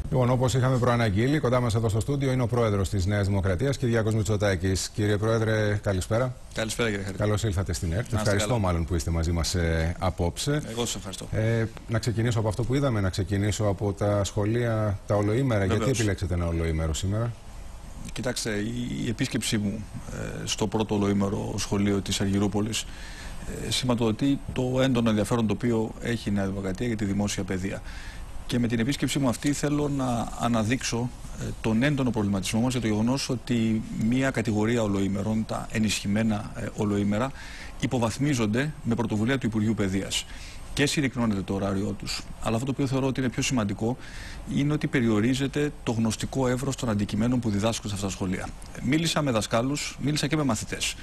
Λοιπόν, όπως είχαμε προαναγγείλει, κοντά μας εδώ στο στούντιο είναι ο πρόεδρος της Νέας Δημοκρατίας, Κυριάκος Μητσοτάκης. Κύριε Πρόεδρε, καλησπέρα. Καλησπέρα, κύριε Χαρίτο. Καλώς ήλθατε στην ΕΡΤ. Ευχαριστώ μάλλον που είστε μαζί μας απόψε. Εγώ σας ευχαριστώ. Να ξεκινήσω από αυτό που είδαμε, να ξεκινήσω από τα σχολεία, τα ολοήμερα. Βεβαίως. Γιατί επιλέξετε ένα ολοήμερο σήμερα? Κοιτάξτε, η επίσκεψή μου στο πρώτο ολοήμερο σχολείο της Αργυρούπολης σηματοδοτεί το έντονο ενδιαφέρον το οποίο έχει η Νέα Δημοκρατία για τη δημόσια παιδεία. Και με την επίσκεψή μου αυτή θέλω να αναδείξω τον έντονο προβληματισμό μας για το γεγονός ότι μία κατηγορία ολοήμερων, τα ενισχυμένα ολοήμερα, υποβαθμίζονται με πρωτοβουλία του Υπουργείου Παιδείας. Και συρρυκνώνεται το ωράριό τους. Αλλά αυτό το οποίο θεωρώ ότι είναι πιο σημαντικό είναι ότι περιορίζεται το γνωστικό εύρος των αντικειμένων που διδάσκονται σε αυτά τα σχολεία. Μίλησα με δασκάλους, μίλησα και με μαθητές.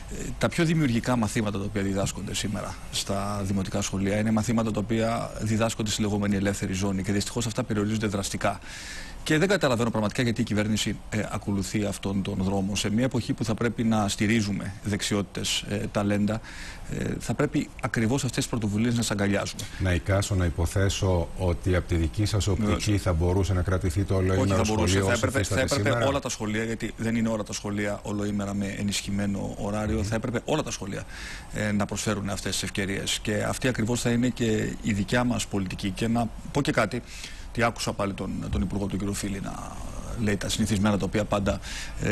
Τα πιο δημιουργικά μαθήματα τα οποία διδάσκονται σήμερα στα δημοτικά σχολεία είναι μαθήματα τα οποία διδάσκονται στη λεγόμενη ελεύθερη ζώνη και δυστυχώς αυτά περιορίζονται δραστικά. Και δεν καταλαβαίνω πραγματικά γιατί η κυβέρνηση ακολουθεί αυτόν τον δρόμο. Σε μια εποχή που θα πρέπει να στηρίζουμε δεξιότητες, ταλέντα, θα πρέπει ακριβώς αυτές τις πρωτοβουλίες να τις αγκαλιάζουμε. Να εικάσω, να υποθέσω ότι από τη δική σας οπτική θα μπορούσε να κρατηθεί το ολοήμερο σχολείο? Θα έπρεπε όλα τα σχολεία, γιατί δεν είναι όλα τα σχολεία ολοήμερα με ενισχυμένο ωράριο, θα έπρεπε όλα τα σχολεία να προσφέρουν αυτές τις ευκαιρίες. Και αυτή ακριβώς θα είναι και η δικιά μας πολιτική. Και να πω και κάτι. Τι άκουσα πάλι τον Υπουργό του κ. Φίλη να λέει τα συνηθισμένα τα οποία πάντα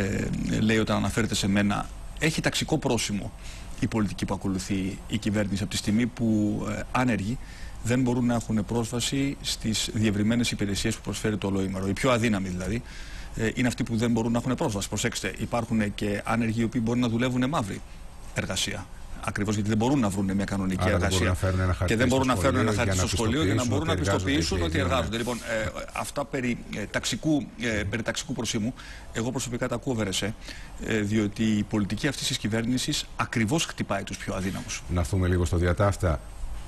λέει όταν αναφέρεται σε μένα. Έχει ταξικό πρόσημο η πολιτική που ακολουθεί η κυβέρνηση από τη στιγμή που άνεργοι δεν μπορούν να έχουν πρόσβαση στις διευρυμένες υπηρεσίες που προσφέρει το ολοήμερο. Οι πιο αδύναμοι δηλαδή είναι αυτοί που δεν μπορούν να έχουν πρόσβαση. Προσέξτε, υπάρχουν και άνεργοι οι οποίοι μπορούν να δουλεύουν μαύρη εργασία. Ακριβώς γιατί δεν μπορούν να βρουν μια κανονική εργασία και δεν μπορούν να φέρουν ένα χαρτί στο σχολείο για να μπορούν να πιστοποιήσουν ότι εργάζονται. Λοιπόν, αυτά περί ταξικού προσήμου, εγώ προσωπικά τα ακούω βερεσέ, διότι η πολιτική αυτής της κυβέρνησης ακριβώς χτυπάει τους πιο αδύναμους. Να έρθουμε λίγο στο διατάφτα.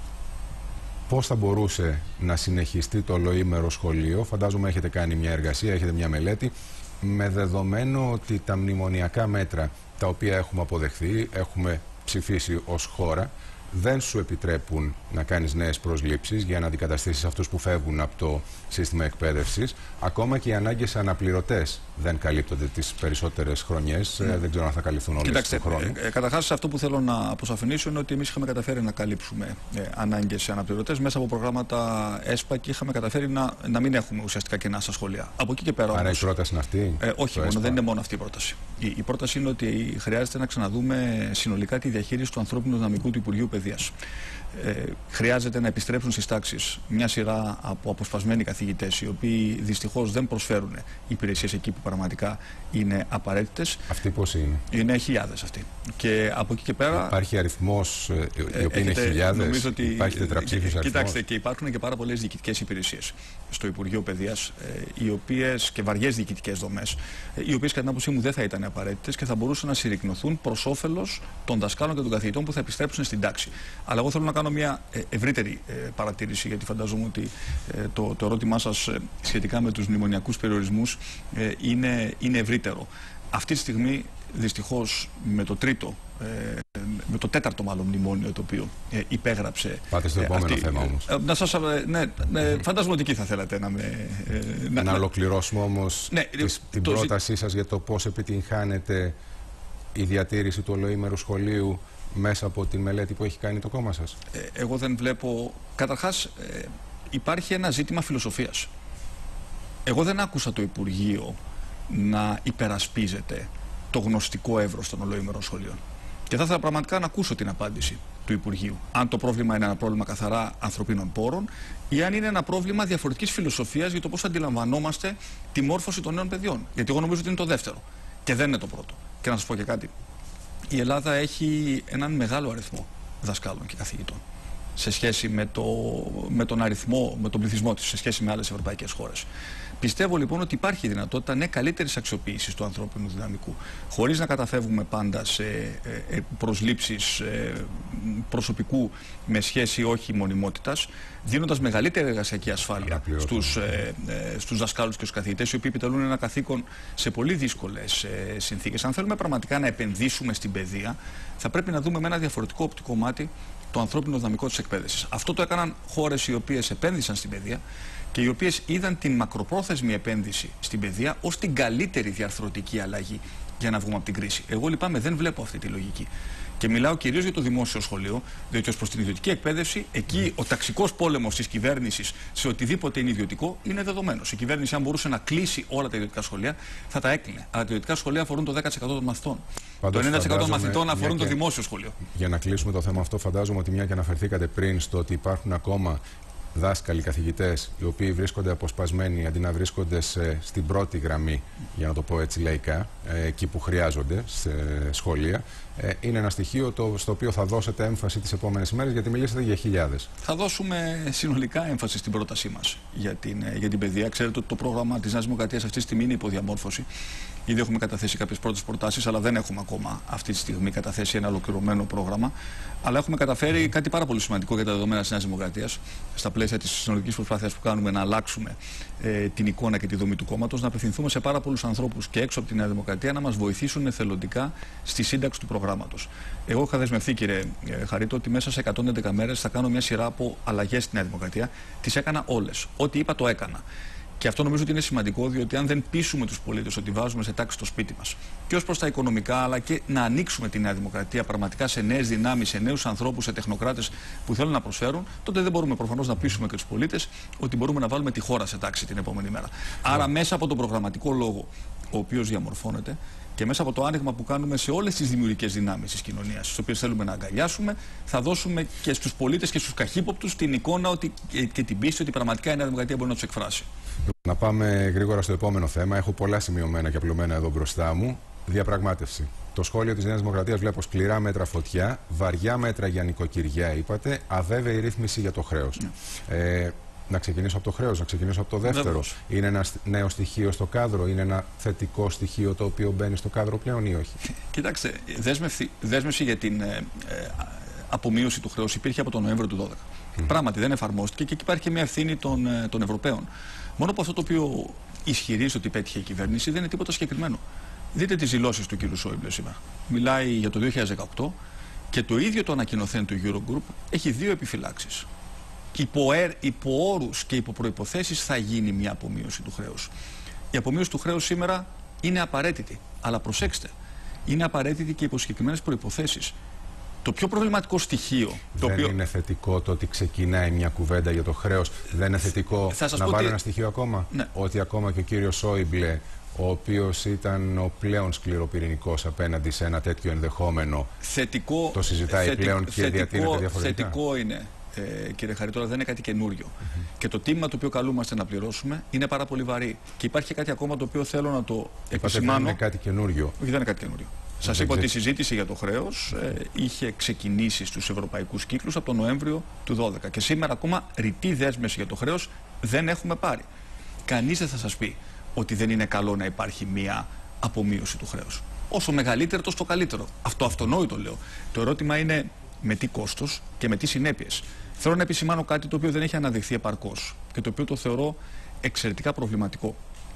Πώς θα μπορούσε να συνεχιστεί το ολοήμερο σχολείο? Φαντάζομαι έχετε κάνει μια εργασία, έχετε μια μελέτη, με δεδομένο ότι τα μνημονιακά μέτρα τα οποία έχουμε αποδεχθεί, έχουμε ψηφίσει ως χώρα, δεν σου επιτρέπουν να κάνεις νέες προσλήψεις για να αντικαταστήσεις αυτούς που φεύγουν από το σύστημα εκπαίδευσης. Ακόμα και οι ανάγκες αναπληρωτές δεν καλύπτονται τις περισσότερες χρονιές. Δεν ξέρω αν θα καλυφθούν όλες του χρόνου. Καταρχάς, αυτό που θέλω να αποσαφηνίσω είναι ότι εμείς είχαμε καταφέρει να καλύψουμε ανάγκες σε αναπληρωτές μέσα από προγράμματα ΕΣΠΑ και είχαμε καταφέρει να μην έχουμε ουσιαστικά κενά στα σχολεία. Από εκεί και πέρα. Άρα η πρόταση είναι αυτή? Όχι, δεν είναι μόνο αυτή η πρόταση. Η πρόταση είναι ότι χρειάζεται να ξαναδούμε συνολικά τη διαχείριση του ανθρώπινου δυναμικού του Υπουργείου Παιδείας. Χρειάζεται να επιστρέψουν στις τάξεις μια σειρά από αποσπασμένοι καθηγητές οι οποίοι δυστυχώς δεν προσφέρουν υπηρεσίες εκεί που πραγματικά είναι απαραίτητες. Αυτοί πώς είναι? Είναι χιλιάδες αυτοί. Και από εκεί και πέρα. Υπάρχει αριθμός οι οποίοι είναι χιλιάδες? Υπάρχει τετραψήφιος αριθμός? Κοιτάξτε, και υπάρχουν και πάρα πολλές διοικητικές υπηρεσίες στο Υπουργείο Παιδείας, οι οποίες και βαριές διοικητικές δομές, οι οποίες κατά την άποψή μου δεν θα ήταν απαραίτητες και θα μπορούσαν να συρρυκνωθούν προς όφελος των δασκάλων και των καθηγητών που θα επιστρέψουν στην τάξη. Αλλά εγώ θέλω να κάνω μια ευρύτερη παρατήρηση, γιατί φαντάζομαι ότι το ερώτημά σας σχετικά με τους μνημονιακούς περιορισμούς είναι ευρύτερο. Αυτή τη στιγμή, δυστυχώς, με το τέταρτο μάλλον μνημόνιο το οποίο υπέγραψε. Πάτε στο επόμενο θέμα όμως. Φαντάζομαι ότι εκεί θα θέλατε να με. Να ολοκληρώσουμε όμως την πρότασή σας για το πώς επιτυγχάνεται η διατήρηση του ολοήμερου σχολείου μέσα από τη μελέτη που έχει κάνει το κόμμα σας. Εγώ δεν βλέπω. Καταρχάς, υπάρχει ένα ζήτημα φιλοσοφίας. Εγώ δεν άκουσα το Υπουργείο να υπερασπίζεται το γνωστικό εύρος των ολοήμερων σχολείων. Και θα ήθελα πραγματικά να ακούσω την απάντηση του Υπουργείου. Αν το πρόβλημα είναι ένα πρόβλημα καθαρά ανθρωπίνων πόρων ή αν είναι ένα πρόβλημα διαφορετικής φιλοσοφίας για το πώς αντιλαμβανόμαστε τη μόρφωση των νέων παιδιών. Γιατί εγώ νομίζω ότι είναι το δεύτερο και δεν είναι το πρώτο. Και να σας πω και κάτι. Η Ελλάδα έχει έναν μεγάλο αριθμό δασκάλων και καθηγητών σε σχέση με τον αριθμό, με τον πληθυσμό της, σε σχέση με άλλες ευρωπαϊκές χώρες. Πιστεύω λοιπόν ότι υπάρχει δυνατότητα καλύτερης αξιοποίησης του ανθρώπινου δυναμικού, χωρίς να καταφεύγουμε πάντα σε προσλήψεις προσωπικού με σχέση όχι μονιμότητας, δίνοντας μεγαλύτερη εργασιακή ασφάλεια στους δασκάλους και στους καθηγητές, οι οποίοι επιτελούν ένα καθήκον σε πολύ δύσκολες συνθήκες. Αν θέλουμε πραγματικά να επενδύσουμε στην παιδεία, θα πρέπει να δούμε με ένα διαφορετικό οπτικό μάτι το ανθρώπινο δυναμικό της εκπαίδευσης. Αυτό το έκαναν χώρες οι οποίες επένδυσαν στην παιδεία και οι οποίες είδαν την μακροπρόθεσμη επένδυση στην παιδεία ως την καλύτερη διαρθρωτική αλλαγή για να βγούμε από την κρίση. Εγώ λυπάμαι, δεν βλέπω αυτή τη λογική. Και μιλάω κυρίως για το δημόσιο σχολείο, διότι ως προς την ιδιωτική εκπαίδευση, εκεί ο ταξικός πόλεμος της κυβέρνησης σε οτιδήποτε είναι ιδιωτικό είναι δεδομένος. Η κυβέρνηση, αν μπορούσε να κλείσει όλα τα ιδιωτικά σχολεία, θα τα έκλεινε. Αλλά τα ιδιωτικά σχολεία αφορούν το 10% των μαθητών. Πάντως, το 90% των μαθητών αφορούν το δημόσιο σχολείο. Για να κλείσουμε το θέμα αυτό, φαντάζομαι ότι μια και αναφερθήκατε πριν στο ότι υπάρχουν ακόμα δάσκαλοι, καθηγητές, οι οποίοι βρίσκονται αποσπασμένοι αντί να βρίσκονται στην πρώτη γραμμή, για να το πω έτσι λαϊκά, εκεί που χρειάζονται, σε σχολεία, είναι ένα στοιχείο στο οποίο θα δώσετε έμφαση τις επόμενες ημέρες, γιατί μιλήσατε για χιλιάδες. Θα δώσουμε συνολικά έμφαση στην πρότασή μας για την παιδεία. Ξέρετε ότι το πρόγραμμα της Νέας Δημοκρατίας αυτή τη στιγμή είναι υποδιαμόρφωση. Ήδη έχουμε καταθέσει κάποιες πρώτες προτάσεις, αλλά δεν έχουμε ακόμα αυτή τη στιγμή καταθέσει ένα ολοκληρωμένο πρόγραμμα. Αλλά έχουμε καταφέρει κάτι πάρα πολύ σημαντικό για τα δεδομένα της Νέας Δημοκρατίας, στα πλαίσια της συνολικής προσπάθειας που κάνουμε να αλλάξουμε την εικόνα και τη δομή του κόμματος, να απευθυνθούμε σε πάρα πολλούς ανθρώπους και έξω από τη Νέα Δημοκρατία να μας βοηθήσουν εθελοντικά στη σύνταξη του προγράμματος. Εγώ είχα δεσμευτεί, κύριε Χαρίτο, ότι μέσα σε 111 μέρες θα κάνω μια σειρά από αλλαγές στη Νέα Δημοκρατία. Τις έκανα όλες. Ό,τι είπα το έκανα. Και αυτό νομίζω ότι είναι σημαντικό, διότι αν δεν πείσουμε τους πολίτες ότι βάζουμε σε τάξη το σπίτι μας και ως προς τα οικονομικά, αλλά και να ανοίξουμε τη Νέα Δημοκρατία πραγματικά σε νέες δυνάμεις, σε νέους ανθρώπους, σε τεχνοκράτες που θέλουν να προσφέρουν, τότε δεν μπορούμε προφανώς να πείσουμε και τους πολίτες ότι μπορούμε να βάλουμε τη χώρα σε τάξη την επόμενη μέρα. Άρα, μέσα από τον προγραμματικό λόγο, ο οποίος διαμορφώνεται, και μέσα από το άνοιγμα που κάνουμε σε όλες τις δημιουργικές δυνάμεις της κοινωνίας, τις οποίες θέλουμε να αγκαλιάσουμε, θα δώσουμε και στους πολίτες και στους καχύποπτους την εικόνα και την πίστη ότι πραγματικά η Νέα Δημοκρατία μπορεί να τους εκφράσει. Να πάμε γρήγορα στο επόμενο θέμα. Έχω πολλά σημειωμένα και απλωμένα εδώ μπροστά μου. Διαπραγμάτευση. Το σχόλιο της Νέας Δημοκρατίας βλέπω σκληρά μέτρα φωτιά, βαριά μέτρα για νοικοκυριά, είπατε, αβέβαιη ρύθμιση για το χρέος. Να ξεκινήσω από το χρέος, να ξεκινήσω από το δεύτερο. Βέβαιως. Είναι ένα νέο στοιχείο στο κάδρο, είναι ένα θετικό στοιχείο το οποίο μπαίνει στο κάδρο πλέον ή όχι? Κοιτάξτε, δέσμευση για την απομείωση του χρέους υπήρχε από τον Νοέμβριο του 2012. Πράγματι δεν εφαρμόστηκε και εκεί υπάρχει και μια ευθύνη των Ευρωπαίων. Μόνο που αυτό το οποίο ισχυρίζει ότι πέτυχε η κυβέρνηση δεν είναι τίποτα συγκεκριμένο. Δείτε τις δηλώσεις του κ. Σόιμπλε σήμερα. Μιλάει για το 2018 και το ίδιο το ανακοινωθέν του Eurogroup έχει δύο επιφυλάξεις. Υπό όρους και υπό προϋποθέσεις θα γίνει μια απομείωση του χρέους. Η απομείωση του χρέους σήμερα είναι απαραίτητη. Αλλά προσέξτε, είναι απαραίτητη και υπό συγκεκριμένες προϋποθέσεις. Το πιο προβληματικό στοιχείο. Δεν είναι θετικό το ότι ξεκινάει μια κουβέντα για το χρέος. Δεν είναι θετικό να βάλω ένα στοιχείο ακόμα? Ναι. Ότι ακόμα και ο κύριος Σόιμπλε, ο οποίος ήταν ο πλέον σκληροπυρηνικός απέναντι σε ένα τέτοιο ενδεχόμενο, το συζητάει πλέον και διατηρείται διαφορετικά? Θετικό είναι, κύριε Χαρίτο, δεν είναι κάτι καινούριο. Και το τίμημα το οποίο καλούμαστε να πληρώσουμε είναι πάρα πολύ βαρύ. Και υπάρχει κάτι ακόμα το οποίο θέλω να το επισημάνω. Δεν είναι κάτι καινούριο. Όχι, δεν είναι κάτι καινούριο. Σας είπα ότι η συζήτηση για το χρέος είχε ξεκινήσει στους ευρωπαϊκούς κύκλους από τον Νοέμβριο του 2012. Και σήμερα ακόμα ρητή δέσμευση για το χρέος δεν έχουμε πάρει. Κανείς δεν θα σας πει ότι δεν είναι καλό να υπάρχει μία απομείωση του χρέους. Όσο μεγαλύτερο, τόσο το καλύτερο. Αυτό αυτονόητο λέω. Το ερώτημα είναι με τι κόστος και με τι συνέπειες. Θέλω να επισημάνω κάτι το οποίο δεν έχει αναδειχθεί επαρκώς και το οποίο το θεωρώ εξαιρετικά προβληματικό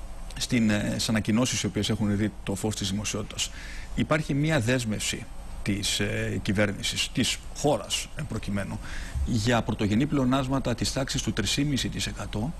στις ανακοινώσεις οι οποίες έχουν δει το φως της δημοσιότητας. Υπάρχει μία δέσμευση της κυβέρνησης, της χώρας προκειμένου, για πρωτογενή πλεονάσματα της τάξης του 3,5%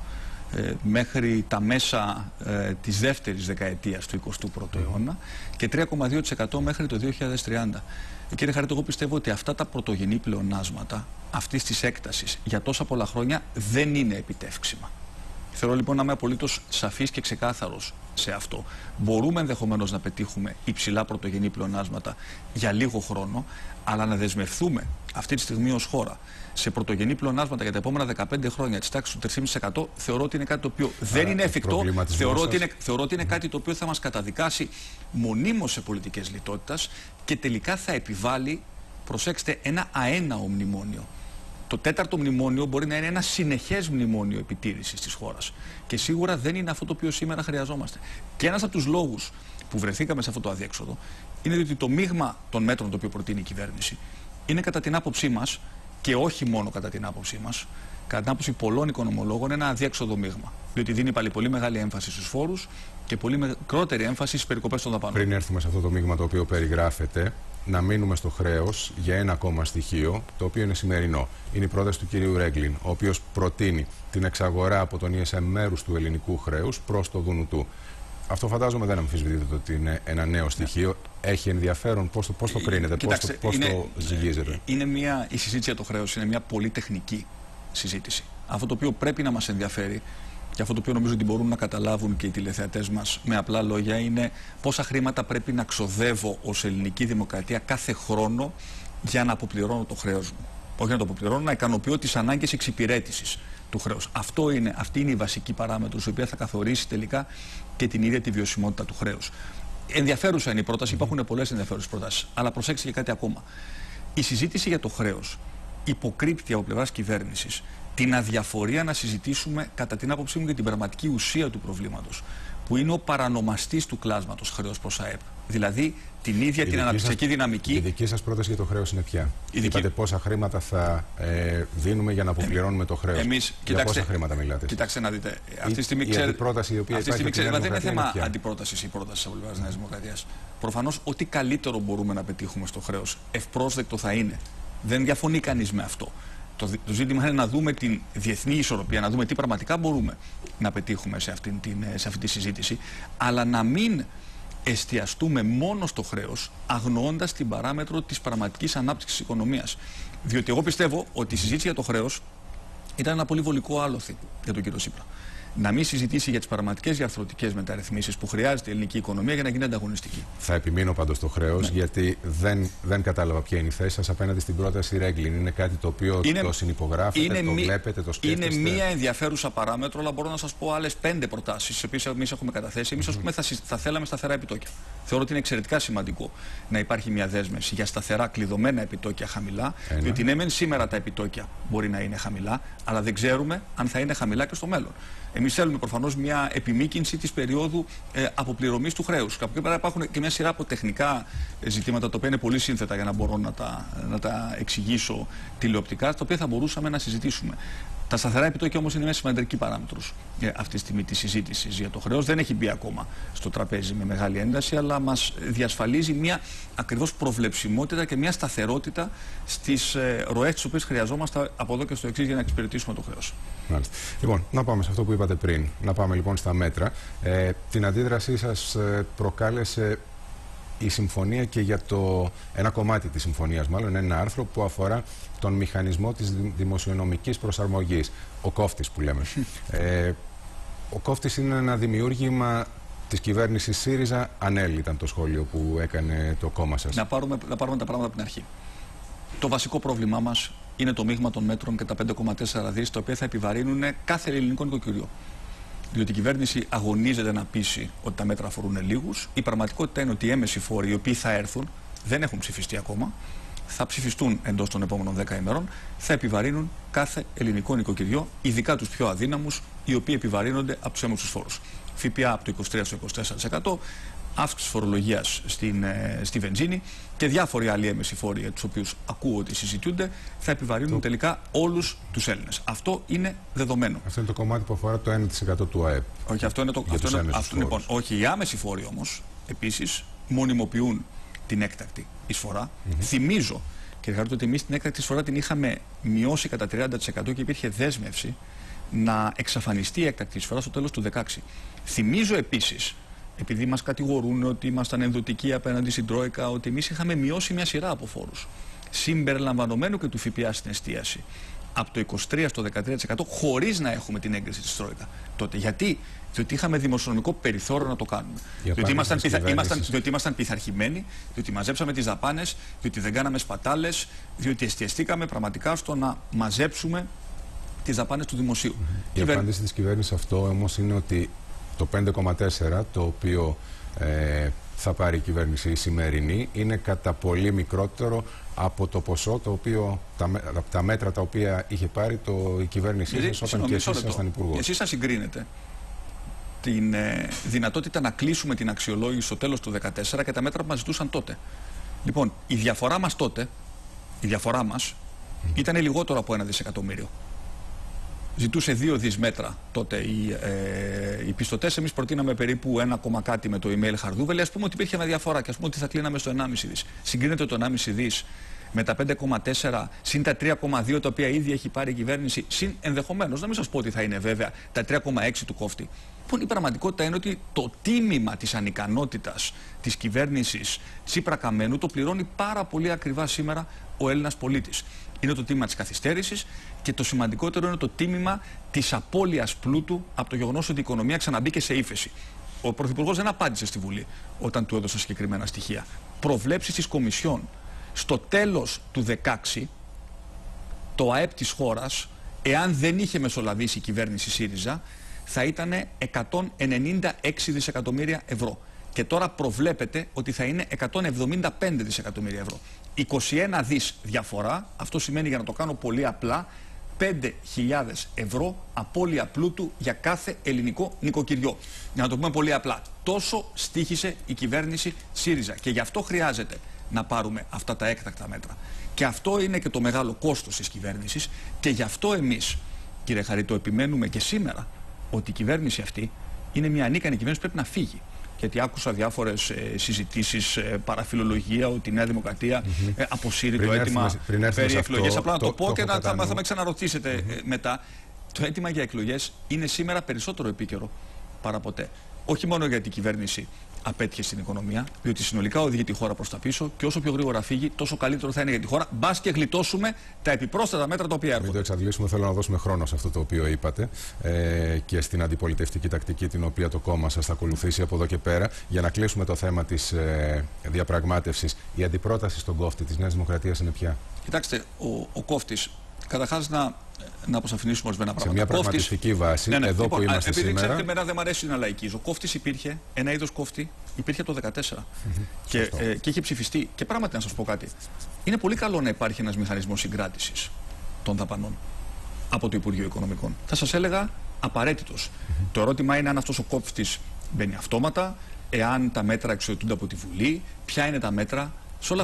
μέχρι τα μέσα της δεύτερης δεκαετίας του 21ου αιώνα και 3,2% μέχρι το 2030. Κύριε Χαρίτο, εγώ πιστεύω ότι αυτά τα πρωτογενή πλεονάσματα αυτής της έκτασης για τόσα πολλά χρόνια δεν είναι επιτεύξιμα. Θέλω λοιπόν να είμαι απολύτως σαφής και ξεκάθαρος σε αυτό. Μπορούμε ενδεχομένως να πετύχουμε υψηλά πρωτογενή πλεονάσματα για λίγο χρόνο, αλλά να δεσμευθούμε αυτή τη στιγμή ως χώρα σε πρωτογενή πλεονάσματα για τα επόμενα 15 χρόνια της τάξης του 3,5% θεωρώ ότι είναι κάτι το οποίο δεν είναι εφικτό. Θεωρώ ότι είναι κάτι το οποίο θα μας καταδικάσει μονίμως σε πολιτικές λιτότητας και τελικά θα επιβάλλει, προσέξτε, ένα αέναο μνημόνιο. Το τέταρτο μνημόνιο μπορεί να είναι ένα συνεχές μνημόνιο επιτήρησης της χώρας. Και σίγουρα δεν είναι αυτό το οποίο σήμερα χρειαζόμαστε. Και ένας από τους λόγους που βρεθήκαμε σε αυτό το αδιέξοδο είναι ότι το μείγμα των μέτρων το οποίο προτείνει η κυβέρνηση είναι κατά την άποψή μας, και όχι μόνο κατά την άποψή μας, κατά την άποψη πολλών οικονομολόγων, ένα αδιέξοδο μείγμα. Διότι δίνει πάλι πολύ μεγάλη έμφαση στους φόρους και πολύ μικρότερη έμφαση στις περικοπές των δαπανών. Πριν έρθουμε σε αυτό το μείγμα το οποίο περιγράφεται, να μείνουμε στο χρέος για ένα ακόμα στοιχείο, το οποίο είναι σημερινό. Είναι η πρόταση του κυρίου Ρέγκλιν, ο οποίος προτείνει την εξαγορά από τον ESM μέρους του ελληνικού χρέους προς το ΔΝΤ. Αυτό φαντάζομαι δεν αμφισβητείτε ότι είναι ένα νέο στοιχείο. Έχει ενδιαφέρον, πώς το κρίνετε, πώς το ζυγίζετε. Η συζήτηση για το χρέος είναι μια πολύ τεχνική συζήτηση. Αυτό το οποίο πρέπει να μας ενδιαφέρει και αυτό το οποίο νομίζω ότι μπορούν να καταλάβουν και οι τηλεθεατές μας με απλά λόγια είναι πόσα χρήματα πρέπει να ξοδεύω ως ελληνική δημοκρατία κάθε χρόνο για να αποπληρώνω το χρέος μου. Όχι να το αποπληρώνω, να ικανοποιώ τις ανάγκες εξυπηρέτησης του χρέους. Αυτή είναι η βασική παράμετρος η οποία θα καθορίσει τελικά και την ίδια τη βιωσιμότητα του χρέους. Ενδιαφέρουσα είναι η πρόταση, υπάρχουν πολλές ενδιαφέρουσες προτάσεις. Αλλά προσέξτε και κάτι ακόμα. Η συζήτηση για το χρέος υποκρύπτει από πλευράς κυβέρνησης την αδιαφορία να συζητήσουμε, κατά την άποψή μου, για την πραγματική ουσία του προβλήματος, που είναι ο παρανομαστής του κλάσματος χρέος προς ΑΕΠ. Δηλαδή την ίδια την αναπτυξιακή δυναμική. Η δική σας πρόταση για το χρέος είναι ποια? Είπατε πόσα χρήματα θα δίνουμε για να αποπληρώνουμε το χρέος. Για πόσα χρήματα μιλάτε? Κοιτάξτε να δείτε. Αυτή τη στιγμή δεν είναι θέμα αντιπρότασης ή πρότασης από πλευράς Νέας Δημοκρατίας. Προφανώς ό,τι καλύτερο μπορούμε να πετύχουμε στο χρέος ευπρόσδεκτο θα είναι. Δεν διαφωνεί κανείς με αυτό. Το ζήτημα είναι να δούμε την διεθνή ισορροπία, να δούμε τι πραγματικά μπορούμε να πετύχουμε σε αυτή τη συζήτηση, αλλά να μην εστιαστούμε μόνο στο χρέος, αγνοώντας την παράμετρο της πραγματικής ανάπτυξης της οικονομίας. Διότι εγώ πιστεύω ότι η συζήτηση για το χρέος ήταν ένα πολύ βολικό άλοθη για τον κύριο Τσίπρα. Να μην συζητήσει για τις πραγματικές διαρθρωτικές μεταρρυθμίσεις που χρειάζεται η ελληνική οικονομία για να γίνει ανταγωνιστική. Θα επιμείνω πάντως στο χρέος, γιατί δεν κατάλαβα ποια είναι η θέση σας απέναντι στην πρόταση Ρέγκλιν. Είναι κάτι το οποίο το συνυπογράφετε, το βλέπετε, το σκέφτεστε? Είναι μία ενδιαφέρουσα παράμετρο, αλλά μπορώ να σας πω άλλες 5 προτάσεις, τις οποίες εμείς έχουμε καταθέσει. Εμείς, ας πούμε, θα θέλαμε σταθερά επιτόκια. Θεωρώ ότι είναι εξαιρετικά σημαντικό να υπάρχει μια δέσμευση για σταθερά κλειδωμένα επιτόκια χαμηλά, διότι ναι, μεν σήμερα τα επιτόκια μπορεί να είναι χαμηλά, αλλά δεν ξέρουμε αν θα είναι χαμηλά και στο μέλλον. Εμείς θέλουμε προφανώς μια επιμήκυνση της περίοδου αποπληρωμής του χρέους. Από εκεί πέρα υπάρχουν και μια σειρά από τεχνικά ζητήματα, τα οποία είναι πολύ σύνθετα για να μπορώ να τα εξηγήσω τηλεοπτικά, τα οποία θα μπορούσαμε να συζητήσουμε. Τα σταθερά επιτόκια όμως είναι μια σημαντική παράμετρος αυτή τη στιγμή της συζήτησης για το χρέος. Δεν έχει μπει ακόμα στο τραπέζι με μεγάλη ένταση, αλλά μας διασφαλίζει μια ακριβώς προβλεψιμότητα και μια σταθερότητα στις ροές τις οποίες χρειαζόμαστε από εδώ και στο εξής για να εξυπηρετήσουμε το χρέος. Μάλιστα. Λοιπόν, να πάμε σε αυτό που είπατε πριν. Να πάμε λοιπόν στα μέτρα. Την αντίδρασή σας προκάλεσε η συμφωνία και για ένα κομμάτι της συμφωνίας, μάλλον ένα άρθρο που αφορά τον μηχανισμό της δημοσιονομικής προσαρμογής, ο κόφτης που λέμε. Ο κόφτης είναι ένα δημιούργημα της κυβέρνησης ΣΥΡΙΖΑ. ΑΝΕΛ ήταν το σχόλιο που έκανε το κόμμα σας. Να πάρουμε τα πράγματα από την αρχή. Το βασικό πρόβλημά μας είναι το μείγμα των μέτρων και τα 5,4 δις, τα οποία θα επιβαρύνουν κάθε ελληνικό νοικοκυριό. Διότι η κυβέρνηση αγωνίζεται να πείσει ότι τα μέτρα αφορούν λίγους. Η πραγματικότητα είναι ότι οι έμεσοι φόροι, οι οποίοι θα έρθουν, δεν έχουν ψηφιστεί ακόμα, θα ψηφιστούν εντός των επόμενων 10 ημερών, θα επιβαρύνουν κάθε ελληνικό νοικοκυριό, ειδικά τους πιο αδύναμους, οι οποίοι επιβαρύνονται από τους έμεσους φόρους. ΦΠΑ από το 23% στο 24%, αύξηση φορολογίας στη βενζίνη και διάφοροι άλλοι έμεσοι φόροι, τους οποίους ακούω ότι συζητούνται, θα επιβαρύνουν τελικά όλους τους Έλληνες. Αυτό είναι δεδομένο. Αυτό είναι το κομμάτι που αφορά το 1% του ΑΕΠ. Όχι, αυτό είναι λοιπόν, όχι, οι άμεσοι φόροι όμως επίσης μονιμοποιούν την έκτακτη εισφορά. Θυμίζω, κύριε Χαρίτο, ότι εμείς την έκτακτη εισφορά την είχαμε μειώσει κατά 30% και υπήρχε δέσμευση να εξαφανιστεί η έκτακτη εισφορά στο τέλος του 2016. Θυμίζω επίσης, επειδή μας κατηγορούν ότι ήμασταν ενδοτικοί απέναντι στην Τρόικα, ότι εμείς είχαμε μειώσει μια σειρά από φόρους, συμπεριλαμβανομένου και του ΦΠΑ στην εστίαση, από το 23% στο 13%, χωρίς να έχουμε την έγκριση της Τρόικα τότε. Γιατί? Διότι είχαμε δημοσιονομικό περιθώριο να το κάνουμε. Διότι ήμασταν πειθαρχημένοι, διότι μαζέψαμε τις δαπάνες, διότι δεν κάναμε σπατάλες, διότι εστιαστήκαμε πραγματικά στο να μαζέψουμε τις δαπάνες του δημοσίου. Η απάντηση της κυβέρνησης αυτό όμως είναι ότι το 5,4 το οποίο θα πάρει η κυβέρνηση η σημερινή είναι κατά πολύ μικρότερο από το ποσό το οποίο, τα μέτρα τα οποία είχε πάρει η κυβέρνησή σας όταν και εσείς ήσασταν υπουργός. Εσείς θα συγκρίνετε την δυνατότητα να κλείσουμε την αξιολόγηση στο τέλος του 2014 και τα μέτρα που μας ζητούσαν τότε. Λοιπόν, η διαφορά μας τότε, ήταν λιγότερο από 1 δισεκατομμύριο. ζητούσε 2 δις μέτρα τότε οι πιστωτές. Εμείς προτείναμε περίπου 1, κάτι με το email Χαρδούβελη. Ας πούμε ότι υπήρχε μια διαφορά και ας πούμε ότι θα κλείναμε στο 1,5 δις. Συγκρίνεται το 1,5 δις με τα 5,4 συν τα 3,2 τα οποία ήδη έχει πάρει η κυβέρνηση, συν ενδεχομένως, να μην σας πω ότι θα είναι βέβαια, τα 3,6 του κόφτη. Λοιπόν, η πραγματικότητα είναι ότι το τίμημα της ανικανότητας της κυβέρνησης Τσίπρα-Καμένου το πληρώνει πάρα πολύ ακριβά σήμερα ο Έλληνας πολίτης. Είναι το τίμημα της καθυστέρησης και το σημαντικότερο είναι το τίμημα της απώλειας πλούτου από το γεγονός ότι η οικονομία ξαναμπήκε σε ύφεση. Ο Πρωθυπουργός δεν απάντησε στη Βουλή όταν του έδωσαν συγκεκριμένα στοιχεία. Προβλέψεις της Κομισιόν. Στο τέλος του 2016, το ΑΕΠ της χώρας, εάν δεν είχε μεσολαβήσει η κυβέρνηση ΣΥΡΙΖΑ, θα ήταν 196 δισεκατομμύρια ευρώ. Και τώρα προβλέπεται ότι θα είναι 175 δισεκατομμύρια ευρώ. 21 δις διαφορά, αυτό σημαίνει, για να το κάνω πολύ απλά, 5.000 ευρώ απώλεια πλούτου για κάθε ελληνικό νοικοκυριό. Για να το πούμε πολύ απλά, τόσο στοίχησε η κυβέρνηση ΣΥΡΙΖΑ και γι' αυτό χρειάζεται να πάρουμε αυτά τα έκτακτα μέτρα. Και αυτό είναι και το μεγάλο κόστος της κυβέρνησης και γι' αυτό εμείς, κύριε Χαρίτο, επιμένουμε και σήμερα ότι η κυβέρνηση αυτή είναι μια ανίκανη κυβέρνηση που πρέπει να φύγει. Γιατί άκουσα διάφορες συζητήσεις, παραφιλολογία, ότι η Νέα Δημοκρατία αποσύρει το αίτημα περί εκλογές. Απλά να το πω και θα με ξαναρωτήσετε μετά. Το αίτημα για εκλογές είναι σήμερα περισσότερο επίκαιρο παρά ποτέ. Όχι μόνο γιατί η κυβέρνηση απέτυχε στην οικονομία, διότι συνολικά οδηγεί τη χώρα προς τα πίσω και όσο πιο γρήγορα φύγει, τόσο καλύτερο θα είναι για τη χώρα. Μπας και γλιτώσουμε τα επιπρόσθετα μέτρα τα οποία έρχονται. Μην το εξαντλήσουμε, θέλω να δώσουμε χρόνο σε αυτό το οποίο είπατε και στην αντιπολιτευτική τακτική την οποία το κόμμα σας θα ακολουθήσει από εδώ και πέρα. Για να κλείσουμε το θέμα της διαπραγμάτευσης, η αντιπρόταση στον κόφτη της Νέας Δημοκρατίας είναι ποια? Κοιτάξτε, ο κόφτης, καταρχάς να αποσαφηνίσουμε ορισμένα πράγματα. Σε μια πραγματιστική βάση, εδώ που είμαστε επειδή σήμερα. Ξέρετε, εμένα δεν μου αρέσει να λαϊκίζω. Ο κόφτης υπήρχε, ένα είδος κόφτη, υπήρχε από το 2014 και είχε ψηφιστεί. Και πράγματι, να σας πω κάτι, είναι πολύ καλό να υπάρχει ένας μηχανισμός συγκράτησης των δαπανών από το Υπουργείο Οικονομικών. Θα σας έλεγα απαραίτητος. Το ερώτημα είναι αν αυτός ο κόφτης μπαίνει αυτόματα, εάν τα μέτρα εξοδοτούνται από τη Βουλή, ποια είναι τα μέτρα. Σε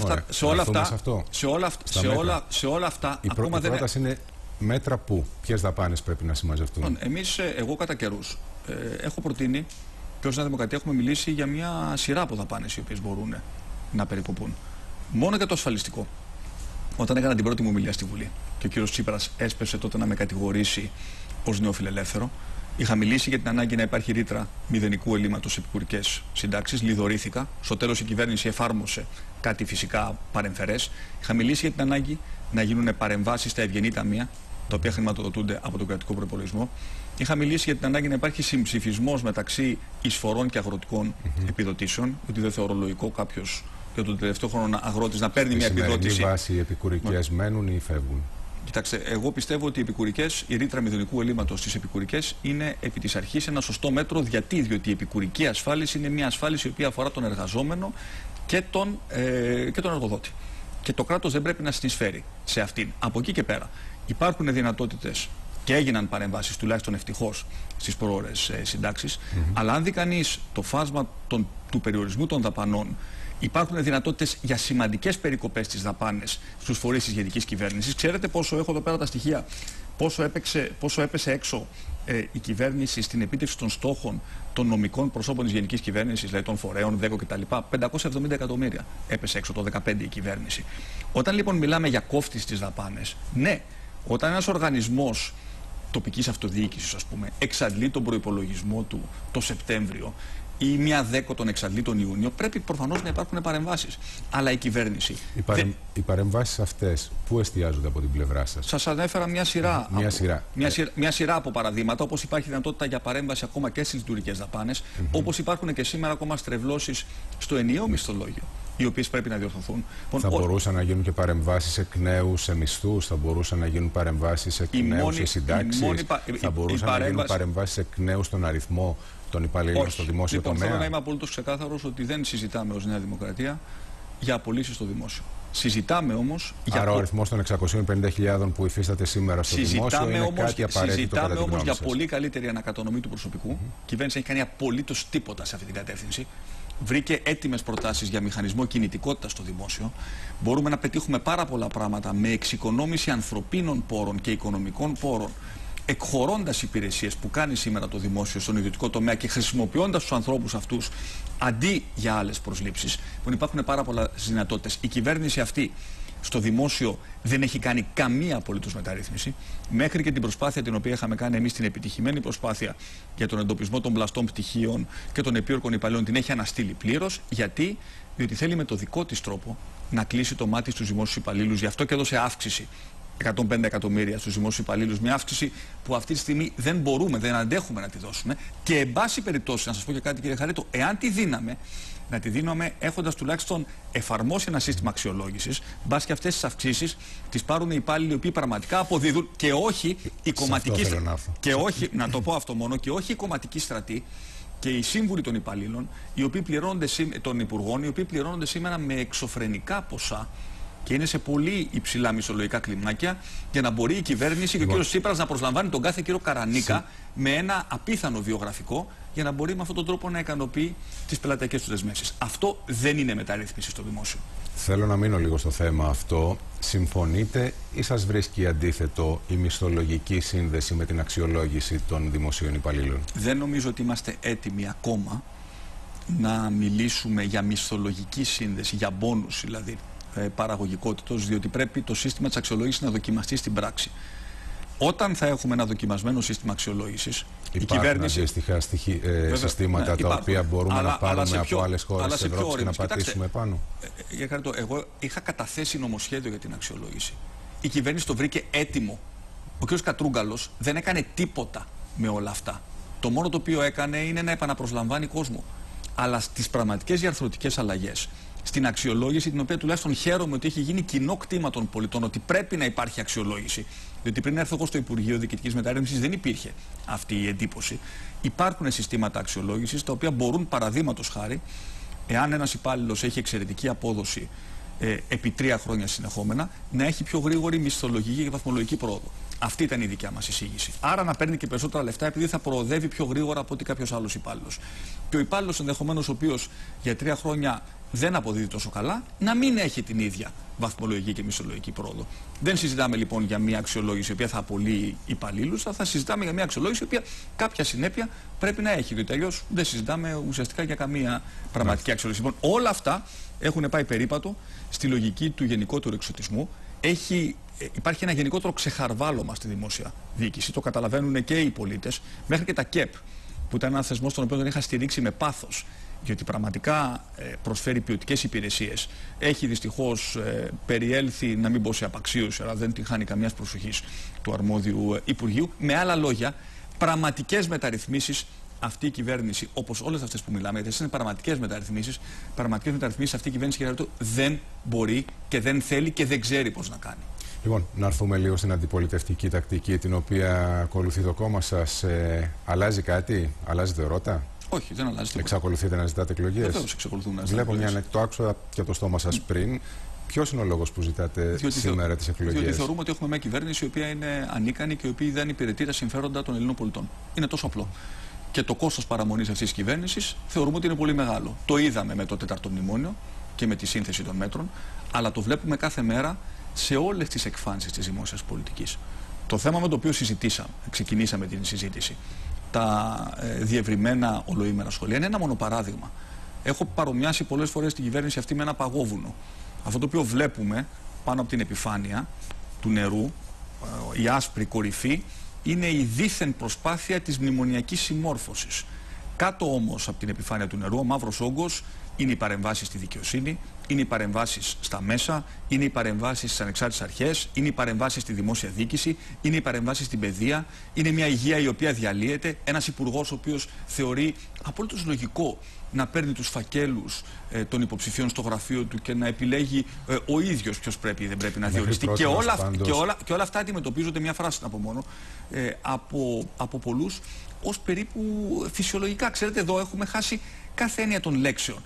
όλα αυτά, η πρόταση είναι μέτρα που, ποιες δαπάνες πρέπει να συμμαζευτούν? Εγώ κατά καιρούς έχω προτείνει και ως Νέα Δημοκρατία έχουμε μιλήσει για μια σειρά από δαπάνες οι οποίες μπορούν να περικοπούν. Μόνο για το ασφαλιστικό. Όταν έκανα την πρώτη μου ομιλία στη Βουλή και ο κύριος Τσίπρας έσπευσε τότε να με κατηγορήσει ως νεοφιλελεύθερο, είχα μιλήσει για την ανάγκη να υπάρχει ρήτρα μηδενικού ελλείμματος σε επικουρικές συντάξεις. Λιδωρήθηκα. Στο τέλος η κυβέρνηση εφάρμοσε κάτι φυσικά παρεμφερές. Είχα μιλήσει για την ανάγκη να γίνουν παρεμβάσεις στα ευγενή ταμεία, τα οποία χρηματοδοτούνται από τον κρατικό προϋπολογισμό. Είχα μιλήσει για την ανάγκη να υπάρχει συμψηφισμός μεταξύ εισφορών και αγροτικών επιδοτήσεων, ότι δεν θεωρώ λογικό κάποιος για τον τελευταίο χρόνο αγρότης να παίρνει μια επιδότηση. Σε βάση οι επικουρικές μένουν ή φεύγουν? Κοιτάξτε, εγώ πιστεύω ότι οι επικουρικές, η ρήτρα μηδενικού ελλείμματος στις επικουρικές είναι επί της αρχής ένα σωστό μέτρο. Διότι η επικουρική ασφάλιση είναι μια ασφάλιση η οποία αφορά τον εργαζόμενο και τον εργοδότη. Και το κράτος δεν πρέπει να συνεισφέρει σε αυτήν. Από εκεί και πέρα υπάρχουν δυνατότητες και έγιναν παρεμβάσεις, τουλάχιστον ευτυχώς, στις προώρες συντάξεις. Αλλά αν δει κανείς το φάσμα του περιορισμού των δαπανών, υπάρχουν δυνατότητες για σημαντικές περικοπές στις δαπάνες στους φορείς της γενικής κυβέρνησης. Ξέρετε πόσο έχω εδώ πέρα τα στοιχεία, πόσο έπεσε έξω η κυβέρνηση στην επίτευξη των στόχων των νομικών προσώπων της γενικής κυβέρνησης, δηλαδή των φορέων, ΔΕΚΟ κτλ. 570 εκατομμύρια έπεσε έξω το 2015 η κυβέρνηση. Όταν λοιπόν μιλάμε για κόφτη στις δαπάνες, ναι, όταν ένας οργανισμός τοπικής αυτοδιοίκησης, ας πούμε, εξαντλεί τον προϋπολογισμό του το Σεπτέμβριο ή μία δέκο τον εξαντλεί τον Ιούνιο, πρέπει προφανώς να υπάρχουν παρεμβάσεις. Αλλά η κυβέρνηση. Οι παρεμβάσεις αυτές πού εστιάζονται από την πλευρά σας? Σας ανέφερα μια σειρά από παραδείγματα, όπως υπάρχει δυνατότητα για παρέμβαση ακόμα και στις λειτουργικές δαπάνες, όπως υπάρχουν και σήμερα ακόμα στρεβλώσεις στο ενιαίο μισθολόγιο, οι οποίες πρέπει να διορθωθούν. Θα μπορούσαν να γίνουν και παρεμβάσεις εκ νέου σε μισθούς, θα μπορούσαν να γίνουν παρεμβάσεις εκ νέου σε συντάξεις, θα μπορούσαν να γίνουν παρεμβάσεις εκ νέου στον αριθμό των υπαλλήλων στο δημόσιο τομέα. Θέλω να είμαι απολύτως ξεκάθαρος ότι δεν συζητάμε ως Νέα Δημοκρατία για απολύσεις στο δημόσιο. Συζητάμε όμως. Άρα ο αριθμός των 650.000 που υφίσταται σήμερα στο δημόσιο είναι κάτι απαραίτητο κατά τη γνώμη σας? Συζητάμε όμως για πολύ καλύτερη ανακατανομή του προσωπικού. Η κυβέρνηση έχει κάνει απολύτως τίποτα σε αυτή την κατεύθυνση. Βρήκε έτοιμες προτάσεις για μηχανισμό κινητικότητας στο δημόσιο. Μπορούμε να πετύχουμε πάρα πολλά πράγματα με εξοικονόμηση ανθρωπίνων πόρων και οικονομικών πόρων εκχωρώντας υπηρεσίες που κάνει σήμερα το δημόσιο στον ιδιωτικό τομέα και χρησιμοποιώντας τους ανθρώπους αυτούς αντί για άλλες προσλήψεις, που υπάρχουν πάρα πολλές δυνατότητες. Η κυβέρνηση αυτή στο δημόσιο δεν έχει κάνει καμία απολύτως μεταρρύθμιση, μέχρι και την προσπάθεια την οποία είχαμε κάνει εμείς, την επιτυχημένη προσπάθεια για τον εντοπισμό των πλαστών πτυχίων και των επίορκων υπαλλήλων, την έχει αναστείλει πλήρως. Γιατί? Διότι θέλει με το δικό της τρόπο να κλείσει το μάτι στους δημόσιους υπαλλήλους. Γι' αυτό και έδωσε αύξηση 105 εκατομμύρια στους δημόσιους υπαλλήλους, μια αύξηση που αυτή τη στιγμή δεν μπορούμε, δεν αντέχουμε να τη δώσουμε. Και εν πάση περιπτώσει, να σας πω και κάτι, κύριε Χαρίτο, εάν τη δίναμε, να τη δίνουμε έχοντας τουλάχιστον εφαρμόσει ένα σύστημα αξιολόγησης, μπας και αυτές τις αυξήσεις τις πάρουν οι υπάλληλοι οι οποίοι πραγματικά αποδίδουν, και όχι η κομματική στρατή. Και όχι, να το πω αυτό μόνο, και όχι η κομματική στρατή και οι σύμβουλοι των υπαλλήλων, οι οποίοι πληρώνονται, των υπουργών, οι οποίοι πληρώνονται σήμερα με εξωφρενικά ποσά και είναι σε πολύ υψηλά μισθολογικά κλιμάκια, για να μπορεί η κυβέρνηση και ο κύριος Τσίπρας να προσλαμβάνει τον κάθε κύριο Καρανίκα με ένα απίθανο βιογραφικό, για να μπορεί με αυτόν τον τρόπο να ικανοποιεί τις πελατειακές του δεσμεύσεις. Αυτό δεν είναι μεταρρύθμιση στο δημόσιο. Θέλω να μείνω λίγο στο θέμα αυτό. Συμφωνείτε ή σας βρίσκει αντίθετο η μισθολογική σύνδεση με την αξιολόγηση των δημοσίων υπαλλήλων? Δεν νομίζω ότι είμαστε έτοιμοι ακόμα να μιλήσουμε για μισθολογική σύνδεση, για μπόνους δηλαδή παραγωγικότητος, διότι πρέπει το σύστημα της αξιολόγησης να δοκιμαστεί στην πράξη. Όταν θα έχουμε ένα δοκιμασμένο σύστημα αξιολόγησης, η κυβέρνηση. Αντίστοιχα συστήματα τα οποία μπορούμε να πάρουμε από άλλες χώρες της Ευρώπης και να πατήσουμε πάνω. Εγώ είχα καταθέσει νομοσχέδιο για την αξιολόγηση. Η κυβέρνηση το βρήκε έτοιμο. Ο κ. Κατρούγκαλος δεν έκανε τίποτα με όλα αυτά. Το μόνο το οποίο έκανε είναι να επαναπροσλαμβάνει κόσμο. Αλλά στις πραγματικές διαρθρωτικές αλλαγές, στην αξιολόγηση, την οποία τουλάχιστον χαίρομαι ότι έχει γίνει κοινό κτήμα των πολιτών, ότι πρέπει να υπάρχει αξιολόγηση. Διότι πριν έρθω εγώ στο Υπουργείο Διοικητικής Μεταρρύθμισης δεν υπήρχε αυτή η εντύπωση. Υπάρχουν συστήματα αξιολόγησης τα οποία μπορούν, παραδείγματος χάρη, εάν ένας υπάλληλος έχει εξαιρετική απόδοση επί 3 χρόνια συνεχόμενα, να έχει πιο γρήγορη μισθολογική και βαθμολογική πρόοδο. Αυτή ήταν η δικιά μας εισήγηση. Άρα να παίρνει και περισσότερα λεφτά, επειδή θα προοδεύει πιο γρήγορα από ότι κάποιος άλλος υπάλληλος. Και ο υπάλληλος ενδεχομένως, ο οποίος για 3 χρόνια δεν αποδίδει τόσο καλά, να μην έχει την ίδια βαθμολογική και μισθολογική πρόοδο. Δεν συζητάμε λοιπόν για μια αξιολόγηση η οποία θα απολύει υπαλλήλους, θα συζητάμε για μια αξιολόγηση η οποία κάποια συνέπεια πρέπει να έχει. Διότι αλλιώς δεν συζητάμε ουσιαστικά για καμία πραγματική αξιολόγηση. Λοιπόν, όλα αυτά έχουν πάει περίπατο στη λογική του γενικότερου εξωτισμού. Υπάρχει ένα γενικότερο ξεχαρβάλωμα στη δημόσια διοίκηση. Το καταλαβαίνουν και οι πολίτες, μέχρι και τα ΚΕΠ, που ήταν ένα θεσμό στον οποίο τον είχα στηρίξει με πάθος, γιατί πραγματικά προσφέρει ποιοτικές υπηρεσίες. Έχει δυστυχώς περιέλθει, να μην πω σε απαξίωση, αλλά δεν την χάνει καμιάς προσοχής του αρμόδιου Υπουργείου. Με άλλα λόγια, πραγματικές μεταρρυθμίσεις αυτή η κυβέρνηση, όπως όλες αυτές που μιλάμε, γιατί είναι πραγματικές μεταρρυθμίσεις αυτή η κυβέρνηση δεν μπορεί και δεν θέλει και δεν ξέρει πώς να κάνει. Λοιπόν, να έρθουμε λίγο στην αντιπολιτευτική τακτική την οποία ακολουθεί το κόμμα σας. Αλλάζει κάτι, αλλάζετε ρότα? Όχι, δεν αλλάζει τίποτα. Εξακολουθείτε να ζητάτε εκλογές? Βεβαίως εξακολουθούμε να ζητάμε. Βλέπω μια ανοιχτή, το άκουσα και το στόμα σας πριν. Ποιος είναι ο λόγος που ζητάτε σήμερα τις εκλογές? Διότι θεωρούμε ότι έχουμε μια κυβέρνηση η οποία είναι ανίκανη και η οποία δεν υπηρετεί τα συμφέροντα των Ελλήνων πολιτών. Είναι τόσο απλό. Και το κόστος παραμονής αυτής της κυβέρνησης θεωρούμε ότι είναι πολύ μεγάλο. Το είδαμε με το 4ο μνημόνιο και με τη σύνθεση των μέτρων, αλλά το βλέπουμε κάθε μέρα σε όλες τις εκφάνσεις της δημόσιας πολιτικής. Το θέμα με το οποίο ξεκινήσαμε την συζήτηση, τα διευρυμένα ολοήμερα σχολεία, είναι ένα μόνο παράδειγμα. Έχω παρομοιάσει πολλές φορές την κυβέρνηση αυτή με ένα παγόβουνο. Αυτό το οποίο βλέπουμε πάνω από την επιφάνεια του νερού, η άσπρη κορυφή, είναι η δίθεν προσπάθεια της μνημονιακής συμμόρφωσης. Κάτω όμως από την επιφάνεια του νερού, ο μαύρος όγκος είναι οι παρεμβάσεις στη δικαιοσύνη, είναι οι παρεμβάσεις στα μέσα, είναι οι παρεμβάσεις στις ανεξάρτητες αρχές, είναι οι παρεμβάσεις στη δημόσια διοίκηση, είναι οι παρεμβάσεις στην παιδεία, είναι μια υγεία η οποία διαλύεται, ένας υπουργός ο οποίος θεωρεί απολύτως λογικό να παίρνει τους φακέλους των υποψηφίων στο γραφείο του και να επιλέγει ο ίδιος ποιος πρέπει ή δεν πρέπει να διοριστεί. Και όλα αυτά αντιμετωπίζονται, μια φράση να πω μόνο, από πολλούς ως περίπου φυσιολογικά. Ξέρετε, εδώ έχουμε χάσει κάθε έννοια των λέξεων.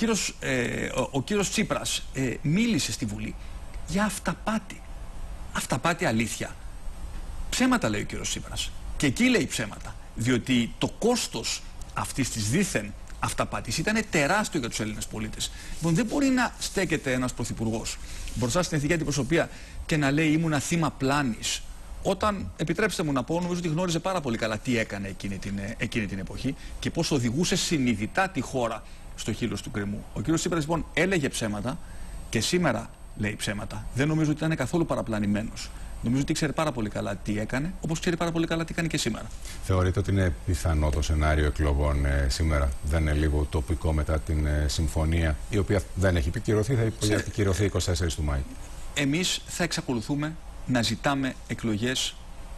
Ο κύριος Τσίπρας μίλησε στη Βουλή για αυταπάτη. Αυταπάτη αλήθεια. Ψέματα λέει ο κύριος Τσίπρας. Και εκεί λέει ψέματα. Διότι το κόστος αυτής της δίθεν αυταπάτης ήταν τεράστιο για τους Έλληνες πολίτες. Λοιπόν, δεν μπορεί να στέκεται ένας πρωθυπουργός μπροστά στην εθνική αντιπροσωπεία και να λέει ήμουνα θύμα πλάνης Όταν, επιτρέψτε μου να πω, νομίζω ότι γνώριζε πάρα πολύ καλά τι έκανε εκείνη την εποχή και πώς οδηγούσε συνειδητά τη χώρα στο χείλος του γκρεμού. Ο κ. Τσίπρας λοιπόν έλεγε ψέματα και σήμερα λέει ψέματα. Δεν νομίζω ότι ήταν καθόλου παραπλανημένος. Νομίζω ότι ήξερε πάρα πολύ καλά τι έκανε, όπως ξέρει πάρα πολύ καλά τι κάνει και σήμερα. Θεωρείτε ότι είναι πιθανό το σενάριο εκλογών σήμερα? Δεν είναι λίγο τοπικό μετά την συμφωνία, η οποία δεν έχει επικυρωθεί, θα επικυρωθεί 24 του Μάη? Εμείς θα εξακολουθούμε να ζητάμε εκλογές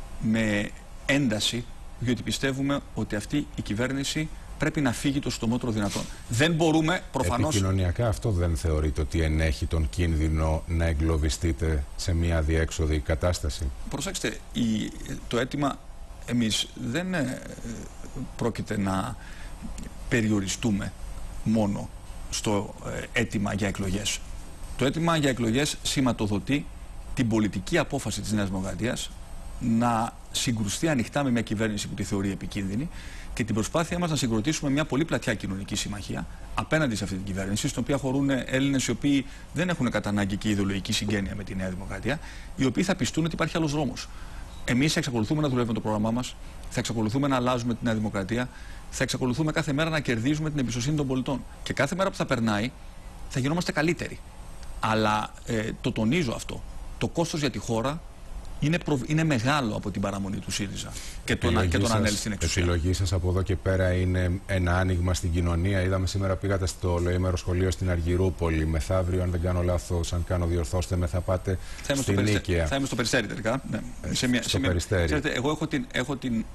με ένταση, διότι πιστεύουμε ότι αυτή η κυβέρνηση πρέπει να φύγει το συντομότερο δυνατόν. Δεν μπορούμε προφανώς. Επικοινωνιακά αυτό δεν θεωρείτε ότι ενέχει τον κίνδυνο να εγκλωβιστείτε σε μια αδιέξοδη κατάσταση? Προσέξτε, το αίτημα, εμείς δεν πρόκειται να περιοριστούμε μόνο στο αίτημα για εκλογές. Το αίτημα για εκλογές σηματοδοτεί την πολιτική απόφαση της Νέας Δημοκρατίας να συγκρουστεί ανοιχτά με μια κυβέρνηση που τη θεωρεί επικίνδυνη και την προσπάθειά μας να συγκροτήσουμε μια πολύ πλατιά κοινωνική συμμαχία απέναντι σε αυτή την κυβέρνηση, στην οποία χωρούν Έλληνες οι οποίοι δεν έχουν κατά ανάγκη και ιδεολογική συγγένεια με τη Νέα Δημοκρατία, οι οποίοι θα πιστούν ότι υπάρχει άλλος δρόμος. Εμείς θα εξακολουθούμε να δουλεύουμε το πρόγραμμά μας, θα εξακολουθούμε να αλλάζουμε τη Νέα Δημοκρατία, θα εξακολουθούμε κάθε μέρα να κερδίζουμε την εμπιστοσύνη των πολιτών. Και κάθε μέρα που θα περνάει θα γινόμαστε καλύτεροι. Αλλά το τονίζω αυτό. Το κόστος για τη χώρα είναι μεγάλο από την παραμονή του ΣΥΡΙΖΑ και τον ανέλθει στην εξουσία. Η επιλογή σας από εδώ και πέρα είναι ένα άνοιγμα στην κοινωνία? Είδαμε σήμερα πήγατε στο Ολοήμερο Σχολείο στην Αργυρούπολη. Μεθαύριο, αν δεν κάνω λάθος, αν κάνω διορθώστε με, θα πάτε στην Νίκαια. Θα είμαι στο Περιστέρι τελικά. Ναι. Στο Περιστέρι. Ξέρετε, εγώ έχω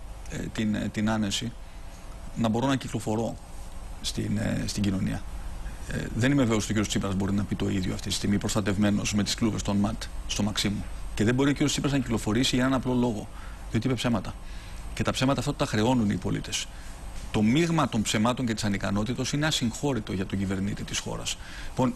την άνεση να μπορώ να κυκλοφορώ στην κοινωνία. Δεν είμαι βέβαιος ότι ο κ. Τσίπρας μπορεί να πει το ίδιο αυτή τη στιγμή, προστατευμένος με τις κλούβες των ΜΑΤ στο Μαξίμου. Και δεν μπορεί ο κ. Τσίπρας να κυκλοφορήσει για έναν απλό λόγο. Διότι είπε ψέματα. Και τα ψέματα αυτά τα χρεώνουν οι πολίτες. Το μείγμα των ψεμάτων και της ανικανότητος είναι ασυγχώρητο για τον κυβερνήτη της χώρας. Λοιπόν,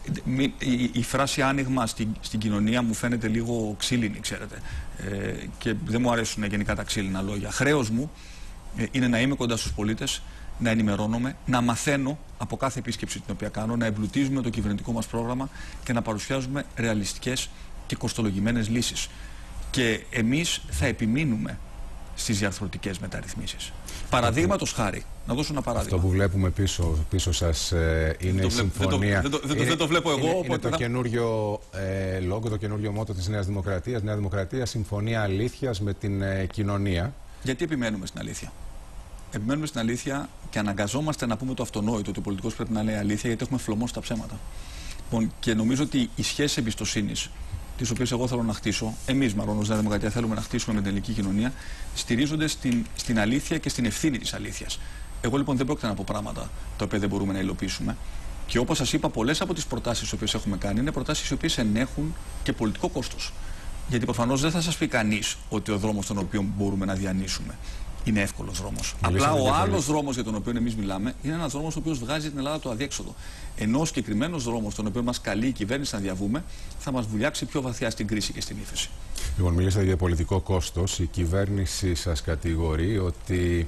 η φράση άνοιγμα στην κοινωνία μου φαίνεται λίγο ξύλινη, ξέρετε. Και δεν μου αρέσουν γενικά τα ξύλινα λόγια. Χρέος μου είναι να είμαι κοντά στους πολίτες, να ενημερώνομαι, να μαθαίνω από κάθε επίσκεψη την οποία κάνω, να εμπλουτίζουμε το κυβερνητικό μας πρόγραμμα και να παρουσιάζουμε ρεαλιστικές και κοστολογημένες λύσεις. Και εμείς θα επιμείνουμε στις διαρθρωτικές μεταρρυθμίσεις. Παραδείγματος χάρη, να δώσω ένα παράδειγμα. Αυτό που βλέπουμε πίσω σας είναι η συμφωνία. Δεν το βλέπω εγώ. Είναι το καινούριο λόγο, το καινούριο μότο της Νέας Δημοκρατίας. Νέα Δημοκρατία, συμφωνία αλήθειας με την κοινωνία. Γιατί επιμένουμε στην αλήθεια? Επιμένουμε στην αλήθεια και αναγκαζόμαστε να πούμε το αυτονόητο, ότι ο πολιτικός πρέπει να λέει αλήθεια, γιατί έχουμε φλωμώσει τα ψέματα. Λοιπόν, και νομίζω ότι οι σχέσεις εμπιστοσύνης, τις οποίες εγώ θέλω να χτίσω, εμείς μάλλον ως Νέα Δημοκρατία θέλουμε να χτίσουμε με την ελληνική κοινωνία, στηρίζονται στην αλήθεια και στην ευθύνη της αλήθειας. Εγώ λοιπόν δεν πρόκειται να πω πράγματα τα οποία δεν μπορούμε να υλοποιήσουμε. Και όπως σας είπα, πολλές από τις προτάσεις τις οποίες έχουμε κάνει είναι προτάσεις οι οποίες ενέχουν και πολιτικό κόστος. Γιατί προφανώς δεν θα σας πει κανείς ότι ο δρόμος τον οποίο μπορούμε να διανύσουμε είναι εύκολος δρόμος. Απλά ο άλλος δρόμος για τον οποίο εμείς μιλάμε είναι ένας δρόμος ο οποίος βγάζει την Ελλάδα το αδιέξοδο. Ενώ ο συγκεκριμένος δρόμος, τον οποίο μας καλεί η κυβέρνηση να διαβούμε, θα μας βουλιάξει πιο βαθιά στην κρίση και στην ύφεση. Λοιπόν, μιλήσατε για πολιτικό κόστος. Η κυβέρνηση σας κατηγορεί ότι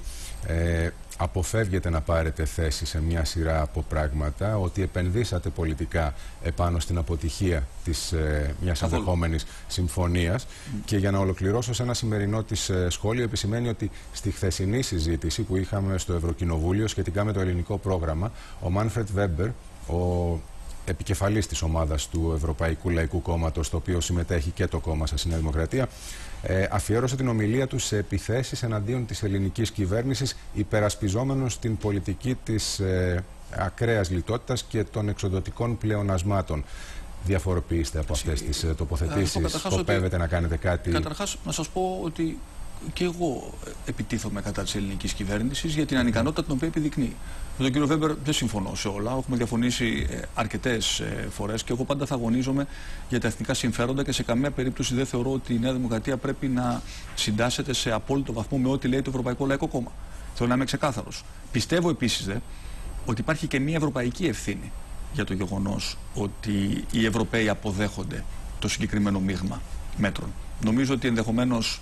αποφεύγετε να πάρετε θέση σε μια σειρά από πράγματα, ότι επενδύσατε πολιτικά επάνω στην αποτυχία της μιας ενδεχόμενης συμφωνίας. Και για να ολοκληρώσω, σε ένα σημερινό της σχόλιο επισημαίνει ότι στη χθεσινή συζήτηση που είχαμε στο Ευρωκοινοβούλιο σχετικά με το ελληνικό πρόγραμμα, ο Μάνφρετ Βέμπερ, ο επικεφαλής της ομάδας του Ευρωπαϊκού Λαϊκού Κόμματος, το οποίο συμμετέχει και το κόμμα σας, η Νέα Δημοκρατία, αφιέρωσε την ομιλία του σε επιθέσεις εναντίον της ελληνικής κυβέρνησης, υπερασπιζόμενος την πολιτική της ακραίας λιτότητας και των εξοδοτικών πλεονασμάτων. Διαφοροποιήστε από αυτές τις τοποθετήσεις? Σκοπεύετε να κάνετε κάτι? Καταρχάς, να σας πω ότι και εγώ επιτίθομαι κατά της ελληνικής κυβέρνησης για την ανικανότητα την οποία επιδεικνύει. Με τον κύριο Βέμπερ δεν συμφωνώ σε όλα. Έχουμε διαφωνήσει αρκετές φορές και εγώ πάντα θα αγωνίζομαι για τα εθνικά συμφέροντα και σε καμία περίπτωση δεν θεωρώ ότι η Νέα Δημοκρατία πρέπει να συντάσσεται σε απόλυτο βαθμό με ό,τι λέει το Ευρωπαϊκό Λαϊκό Κόμμα. Θέλω να είμαι ξεκάθαρος. Πιστεύω επίσης ότι υπάρχει και μια ευρωπαϊκή ευθύνη για το γεγονός ότι οι Ευρωπαίοι αποδέχονται το συγκεκριμένο μείγμα μέτρων. Νομίζω ότι ενδεχομένως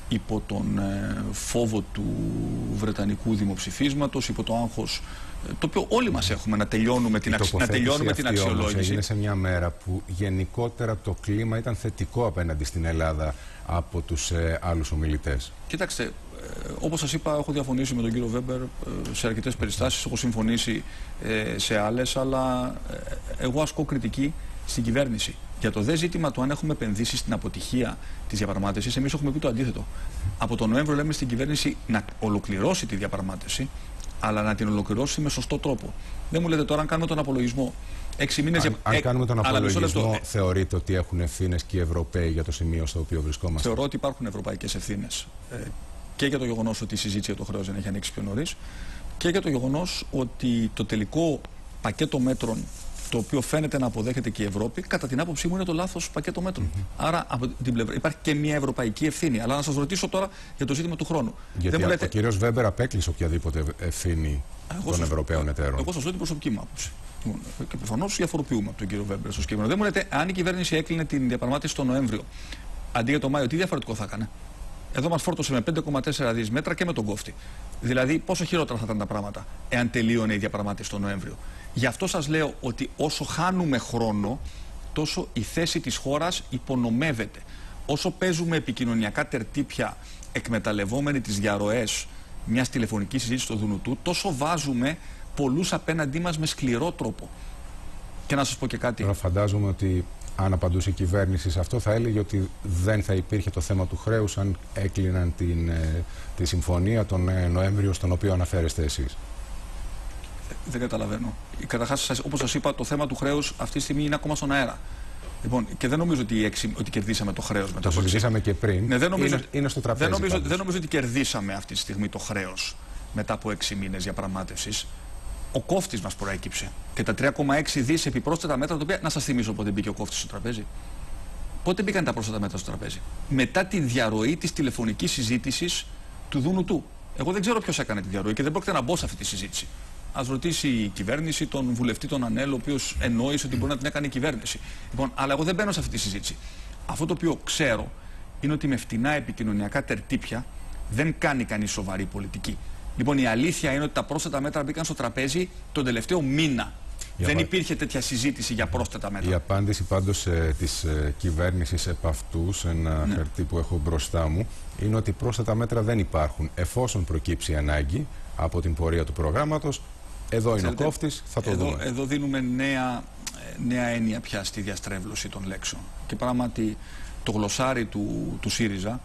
υπό τον φόβο του βρετανικού δημοψηφίσματος, υπό το άγχος το οποίο όλοι μας έχουμε, να τελειώνουμε την αξιολόγηση. Όμως έγινε σε μια μέρα που γενικότερα το κλίμα ήταν θετικό απέναντι στην Ελλάδα από τους άλλους ομιλητές. Κοιτάξτε, όπως σας είπα, έχω διαφωνήσει με τον κύριο Βέμπερ σε αρκετές περιστάσεις, έχω συμφωνήσει σε άλλες, αλλά εγώ ασκώ κριτική στην κυβέρνηση. Για το δε ζήτημα του αν έχουμε επενδύσει στην αποτυχία της διαπραγμάτευσης, εμείς έχουμε πει το αντίθετο. Από τον Νοέμβριο λέμε στην κυβέρνηση να ολοκληρώσει τη διαπραγμάτευση, αλλά να την ολοκληρώσει με σωστό τρόπο. Δεν μου λέτε τώρα αν κάνουμε τον απολογισμό. 6 μήνες αν κάνουμε τον απολογισμό, θεωρείτε ότι έχουν ευθύνες και οι Ευρωπαίοι για το σημείο στο οποίο βρισκόμαστε? Θεωρώ ότι υπάρχουν ευρωπαϊκές ευθύνες. Και για το γεγονός ότι η συζήτηση για το χρέος δεν έχει ανοίξει πιο νωρίς, και για το γεγονός ότι το τελικό πακέτο μέτρων, το οποίο φαίνεται να αποδέχεται και η Ευρώπη, κατά την άποψή μου είναι το λάθος πακέτο μέτρων. Άρα από την πλευρά υπάρχει και μια ευρωπαϊκή ευθύνη. Αλλά να σας ρωτήσω τώρα για το ζήτημα του χρόνου. Γιατί ο κύριος Βέμπερ απέκλεισε οποιαδήποτε ευθύνη των Ευρωπαίων εταίρων. Εγώ σας λέω την προσωπική μου άποψη. Και προφανώς διαφοροποιούμε από τον κύριο Βέμπερ στο σκεπτικό. Δεν μου λέτε, αν η κυβέρνηση έκλεινε την διαπραγμάτευση τον Νοέμβριο, αντί για το Μάιο, τι διαφορετικό θα έκανε? Εδώ μας φόρτωσε με 5,4 δις μέτρα και με τον κόφτη. Δηλαδή, πόσο χειρότερα θα ήταν τα πράγματα εάν τελείωνε η διαπραγμάτευση τον Νοέμβριο. Γι' αυτό σας λέω ότι όσο χάνουμε χρόνο, τόσο η θέση της χώρας υπονομεύεται. Όσο παίζουμε επικοινωνιακά τερτύπια εκμεταλλευόμενοι τις διαρροές μιας τηλεφωνικής συζήτησης στο Δουνουτού, τόσο βάζουμε πολλούς απέναντί μας με σκληρό τρόπο. Και να σας πω και κάτι. Τώρα φαντάζομαι ότι αν απαντούσε η κυβέρνηση σε αυτό, θα έλεγε ότι δεν θα υπήρχε το θέμα του χρέους αν έκλειναν τη συμφωνία τον Νοέμβριο, στον οποίο αναφέρεστε εσείς. Δεν καταλαβαίνω. Καταρχάς, όπως σας είπα, το θέμα του χρέους αυτή τη στιγμή είναι ακόμα στον αέρα. Λοιπόν, και δεν νομίζω ότι κερδίσαμε το χρέος μετά. Το συζητήσαμε και πριν. Ναι, είναι στο τραπέζι. Δεν νομίζω ότι κερδίσαμε αυτή τη στιγμή το χρέος μετά από 6 μήνες διαπραγμάτευσης. Ο κόφτης μας προέκυψε. Και τα 3,6 δις επιπρόσθετα μέτρα, τα οποία να σας θυμίσω πότε μπήκε ο κόφτης στο τραπέζι. Πότε μπήκαν τα πρόσθετα μέτρα στο τραπέζι? Μετά τη διαρροή της τηλεφωνικής συζήτησης του Δουνουτού. Εγώ δεν ξέρω ποιος έκανε τη διαρροή και δεν πρόκειται να μπω σε αυτή τη συζήτηση. Ας ρωτήσει η κυβέρνηση τον βουλευτή τον Ανέλ, ο οποίος εννοήσε ότι μπορεί να την έκανε η κυβέρνηση. Λοιπόν, αλλά εγώ δεν μπαίνω σε αυτή τη συζήτηση. Αυτό το οποίο ξέρω είναι ότι με φτηνά επικοινωνιακά τερτύπια δεν κάνει κανείς σοβαρή πολιτική. Λοιπόν, η αλήθεια είναι ότι τα πρόσθετα μέτρα μπήκαν στο τραπέζι τον τελευταίο μήνα. Δεν υπήρχε τέτοια συζήτηση για πρόσθετα μέτρα. Η απάντηση πάντως της κυβέρνησης επ' αυτού, σε ένα χαρτί που έχω μπροστά μου, είναι ότι πρόσθετα μέτρα δεν υπάρχουν. Εφόσον προκύψει ανάγκη από την πορεία του προγράμματος, εδώ είναι ο κόφτης, θα το δούμε. Εδώ δίνουμε νέα έννοια πια στη διαστρέβλωση των λέξεων. Και πράγματι το γλωσσάρι του ΣΥΡΙΖΑ,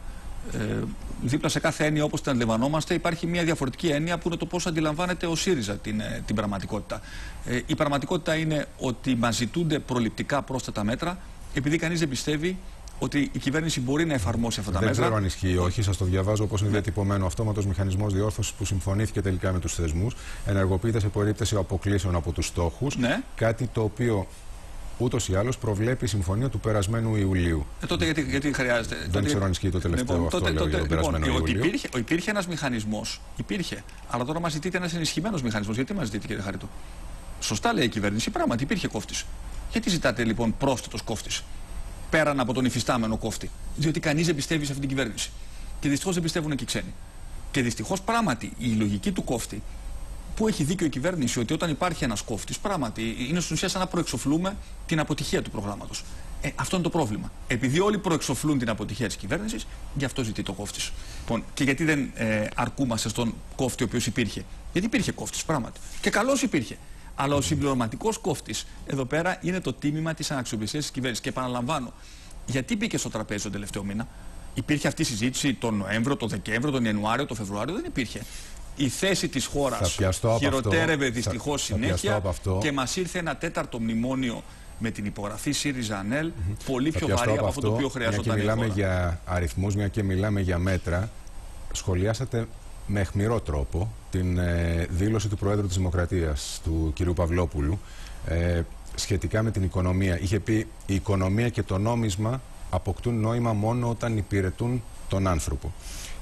δίπλα σε κάθε έννοια όπως την αντιλαμβανόμαστε υπάρχει μια διαφορετική έννοια που είναι το πώς αντιλαμβάνεται ο ΣΥΡΙΖΑ την πραγματικότητα. Η πραγματικότητα είναι ότι μας ζητούνται προληπτικά πρόσθετα μέτρα επειδή κανείς δεν πιστεύει ότι η κυβέρνηση μπορεί να εφαρμόσει αυτά τα μέτρα. Δεν ξέρω αν ισχύει ή όχι, σας το διαβάζω όπως είναι διατυπωμένο. Αυτόματος μηχανισμός διόρθωσης που συμφωνήθηκε τελικά με τους θεσμούς ενεργοποιείται σε περίπτωση αποκλήσεων από τους στόχους. Κάτι το οποίο ούτως ή άλλως προβλέπει η συμφωνία του περασμένου Ιουλίου. Τότε γιατί χρειάζεται. Δεν ξέρω αν ισχύει το τελευταίο αυτό λέω για τον περασμένο Ιουλίου. Υπήρχε ένας μηχανισμός. Υπήρχε. Αλλά τώρα μας ζητείτε ένας ενισχυμένος μηχανισμός. Γιατί μας ζητείτε, κύριε Χαρίτο? Σωστά λέει η κυβέρνηση. Πράγματι υπήρχε κόφτης. Γιατί ζητάτε λοιπόν πρόσθετος κόφτης πέραν από τον υφιστάμενο κόφτη? Διότι κανείς δεν πιστεύει σε αυτή την κυβέρνηση. Και δυστυχώς δεν πιστεύουν και οι ξένοι. Και δυστυχώς πράγματι η λογική του κόφτη, που έχει δίκιο η κυβέρνηση ότι όταν υπάρχει ένας κόφτης, πράγματι είναι στην ουσία σαν να προεξοφλούμε την αποτυχία του προγράμματος. Αυτό είναι το πρόβλημα. Επειδή όλοι προεξοφλούν την αποτυχία της κυβέρνησης, γι' αυτό ζητεί το κόφτης. Λοιπόν, και γιατί δεν αρκούμαστε στον κόφτη ο οποίος υπήρχε? Γιατί υπήρχε κόφτης, πράγματι. Και καλώς υπήρχε. Αλλά ο συμπληρωματικός κόφτης εδώ πέρα είναι το τίμημα της αναξιοπιστίας της κυβέρνησης. Και επαναλαμβάνω, γιατί μπήκε στο τραπέζι τον τελευταίο μήνα? Υπήρχε αυτή η συζήτηση τον Νοέμβριο, τον Δεκέμβριο, τον Ιανουάριο, τον Φεβρουάριο? Δεν υπήρχε. Η θέση της χώρας χειροτέρευε δυστυχώς συνέχεια και μας ήρθε ένα τέταρτο μνημόνιο με την υπογραφή ΣΥΡΙΖΑ-ΑΝΕΛ πολύ πιο βαρύ από αυτό το οποίο χρειαζόταν. Μια και μιλάμε για αριθμούς, μια και μιλάμε για μέτρα, σχολιάσατε με αιχμηρό τρόπο την δήλωση του Προέδρου της Δημοκρατίας, του κ. Παυλόπουλου, σχετικά με την οικονομία. Είχε πει η οικονομία και το νόμισμα αποκτούν νόημα μόνο όταν υπηρετούν τον άνθρωπο.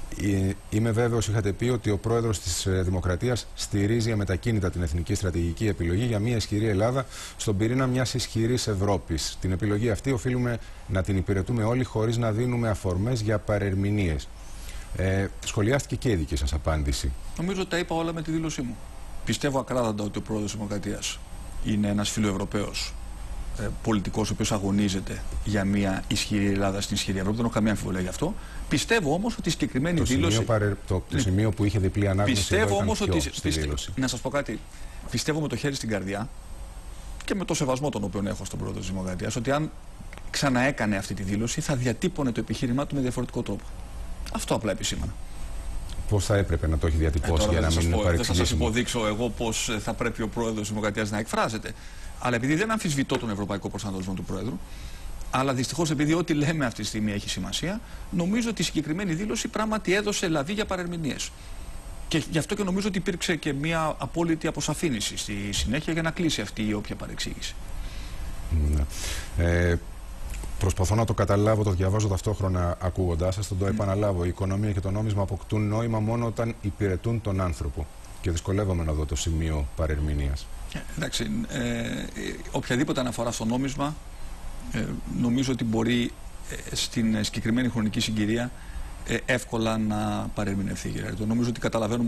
Είμαι βέβαιος, είχατε πει, ότι ο πρόεδρος της Δημοκρατίας στηρίζει αμετακίνητα την εθνική στρατηγική επιλογή για μια ισχυρή Ελλάδα στον πυρήνα μιας ισχυρής Ευρώπης. Την επιλογή αυτή οφείλουμε να την υπηρετούμε όλοι χωρίς να δίνουμε αφορμές για παρερμηνίες. Σχολιάστηκε και η δική σας απάντηση. Νομίζω ότι τα είπα όλα με τη δήλωσή μου. Πιστεύω ακράδαντα ότι ο πρόεδρος της Δημοκρατίας είναι ένας φιλοευρωπαίος πολιτικός, ο οποίος αγωνίζεται για μια ισχυρή Ελλάδα στην ισχυρή Ευρώπη. Δεν έχω καμία αμφιβολία γι' αυτό. Πιστεύω όμως ότι η συγκεκριμένη δήλωση. Το σημείο που είχε διπλή ανάγνωση. Πιστεύω όμως ότι. Δήλωση. Να σας πω κάτι. Πιστεύω με το χέρι στην καρδιά και με το σεβασμό τον οποίο έχω στον πρόεδρο της Δημοκρατίας, ότι αν ξαναέκανε αυτή τη δήλωση θα διατύπωνε το επιχείρημά του με διαφορετικό τρόπο. Αυτό απλά επισήμανα. Πώς θα έπρεπε να το έχει διατυπώσει για να μην είναι παρεξηγήσιμο? Δεν θα σας υποδείξω εγώ πώς θα πρέπει ο πρόεδρος της Δημοκρατίας να εκφράζεται. Αλλά επειδή δεν αμφισβητώ τον ευρωπαϊκό προσανατολισμό του πρόεδρου, αλλά δυστυχώς επειδή ό,τι λέμε αυτή τη στιγμή έχει σημασία, νομίζω ότι η συγκεκριμένη δήλωση πράγματι έδωσε λαβή για παρερμηνίες. Και γι' αυτό και νομίζω ότι υπήρξε και μια απόλυτη αποσαφήνιση στη συνέχεια για να κλείσει αυτή η όποια παρεξήγηση. Ναι. Προσπαθώ να το καταλάβω, το διαβάζω ταυτόχρονα ακούγοντάς σας, το επαναλάβω. Η οικονομία και το νόμισμα αποκτούν νόημα μόνο όταν υπηρετούν τον άνθρωπο. Και δυσκολεύομαι να δω το σημείο παρερμηνίας. Εντάξει, οποιαδήποτε αναφορά στο νόμισμα νομίζω ότι μπορεί στην συγκεκριμένη χρονική συγκυρία εύκολα να παρερμηνευθεί. Νομίζω ότι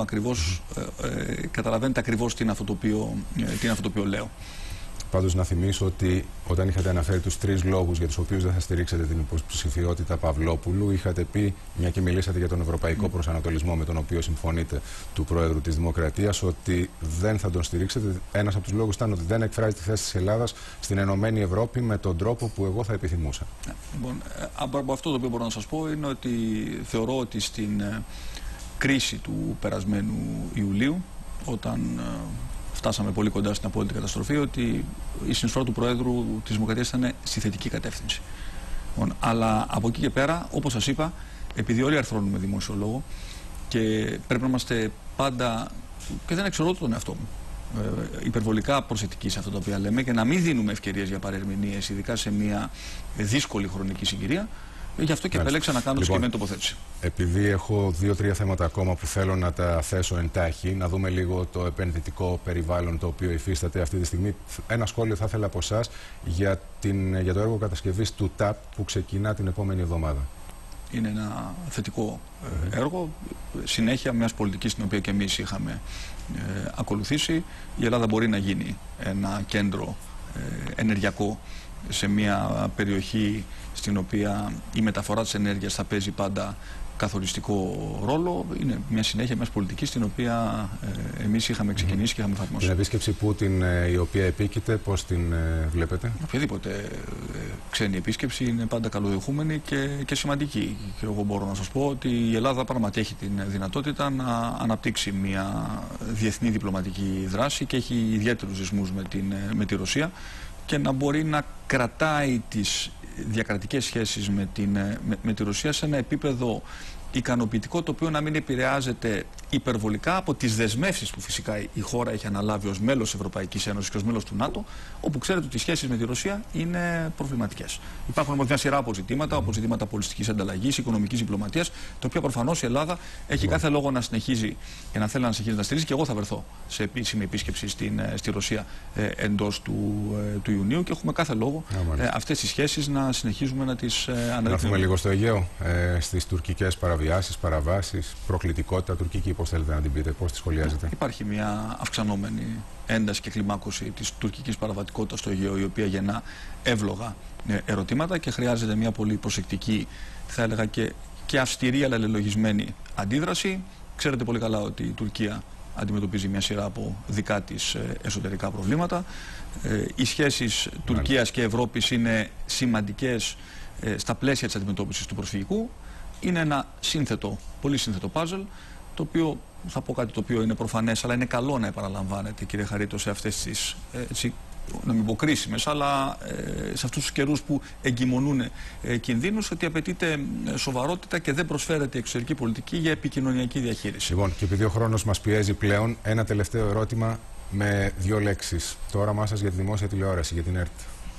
καταλαβαίνετε ακριβώς τι είναι αυτό το οποίο λέω. Πάντως να θυμίσω ότι όταν είχατε αναφέρει τους 3 λόγους για τους οποίους δεν θα στηρίξετε την υποψηφιότητα Παυλόπουλου, είχατε πει, μια και μιλήσατε για τον ευρωπαϊκό προσανατολισμό με τον οποίο συμφωνείτε του Πρόεδρου της Δημοκρατίας, ότι δεν θα τον στηρίξετε. Ένας από τους λόγους ήταν ότι δεν εκφράζει τη θέση της Ελλάδας στην Ενωμένη Ευρώπη με τον τρόπο που εγώ θα επιθυμούσα. Λοιπόν, από αυτό το οποίο μπορώ να σας πω είναι ότι θεωρώ ότι στην κρίση του περασμένου Ιουλίου, όταν φτάσαμε πολύ κοντά στην απόλυτη καταστροφή, ότι η συνεισφορά του Προέδρου της Δημοκρατίας ήταν στη θετική κατεύθυνση. Αλλά από εκεί και πέρα, όπως σας είπα, επειδή όλοι αρθρώνουμε δημόσιο λόγο και πρέπει να είμαστε πάντα, και δεν εξορώ τον εαυτό μου, υπερβολικά προσεκτικοί σε αυτά τα οποία λέμε και να μην δίνουμε ευκαιρίες για παρερμηνίες, ειδικά σε μια δύσκολη χρονική συγκυρία. Γι' αυτό και επέλεξα να κάνω συγκεκριμένη τοποθέτηση. Επειδή έχω 2-3 θέματα ακόμα που θέλω να τα θέσω εντάχει, να δούμε λίγο το επενδυτικό περιβάλλον το οποίο υφίσταται αυτή τη στιγμή. Ένα σχόλιο θα ήθελα από εσάς για το έργο κατασκευής του ΤΑΠ που ξεκινά την επόμενη εβδομάδα. Είναι ένα θετικό έργο, συνέχεια μιας πολιτικής την οποία και εμείς είχαμε ακολουθήσει. Η Ελλάδα μπορεί να γίνει ένα κέντρο ενεργειακό σε μια περιοχή στην οποία η μεταφορά της ενέργειας θα παίζει πάντα καθοριστικό ρόλο. Είναι μια συνέχεια μιας πολιτικής την οποία εμείς είχαμε ξεκινήσει και είχαμε εφαρμόσει. Την επίσκεψη Πούτιν η οποία επίκειται, πώς την βλέπετε? Οποιαδήποτε ξένη επίσκεψη είναι πάντα καλοδεχούμενη και σημαντική. Και εγώ μπορώ να σας πω ότι η Ελλάδα πράγματι έχει την δυνατότητα να αναπτύξει μια διεθνή διπλωματική δράση και έχει ιδιαίτερους δεσμούς με τη Ρωσία και να μπορεί να κρατάει τις διακρατικές σχέσεις με τη Ρωσία σε ένα επίπεδο ικανοποιητικό, το οποίο να μην επηρεάζεται υπερβολικά από τις δεσμεύσεις που φυσικά η χώρα έχει αναλάβει ως μέλος της Ευρωπαϊκής Ένωσης και ως μέλος του ΝΑΤΟ, όπου ξέρετε ότι οι σχέσεις με τη Ρωσία είναι προβληματικές. Υπάρχουν όμως μια σειρά από ζητήματα, όπως ζητήματα πολιτιστικής ανταλλαγής, οικονομικής διπλωματίας, τα οποία προφανώς η Ελλάδα έχει κάθε λόγο να συνεχίζει και να θέλει να συνεχίζει να στηρίζει. Και εγώ θα βρεθώ σε επίσημη επίσκεψη στη Ρωσία εντός του Ιουνίου και έχουμε κάθε λόγο αυτές τις σχέσεις να συνεχίζουμε να τις αναδείξουμε. Να έρθουμε λίγο στο Αιγαίο, στις τουρκικές παραβάσεις, προκλητικότητα τουρκική, πώς θέλετε να την πείτε, πώς τη σχολιάζετε? Υπάρχει μια αυξανόμενη ένταση και κλιμάκωση της τουρκικής παραβατικότητας στο Αιγαίο, η οποία γεννά εύλογα ερωτήματα και χρειάζεται μια πολύ προσεκτική, θα έλεγα και αυστηρή αλλά λελογισμένη αντίδραση. Ξέρετε πολύ καλά ότι η Τουρκία αντιμετωπίζει μια σειρά από δικά της εσωτερικά προβλήματα. Οι σχέσεις Τουρκίας και Ευρώπης είναι σημαντικές στα πλαίσια της αντιμετώπισης του προσφυγικού. Είναι ένα πολύ σύνθετο πάζλ, το οποίο, θα πω κάτι το οποίο είναι προφανές, αλλά είναι καλό να επαναλαμβάνεται, κύριε Χαρίτο, σε αυτές τις, να μην πω κρίσιμες, αλλά σε αυτούς τους καιρούς που εγκυμονούν κινδύνους, ότι απαιτείται σοβαρότητα και δεν προσφέρεται η εξωτερική πολιτική για επικοινωνιακή διαχείριση. Λοιπόν, και επειδή ο χρόνος μας πιέζει πλέον, ένα τελευταίο ερώτημα με 2 λέξεις. Το όραμά σας για τη δημόσια τηλεόραση, για την ΕΡΤ?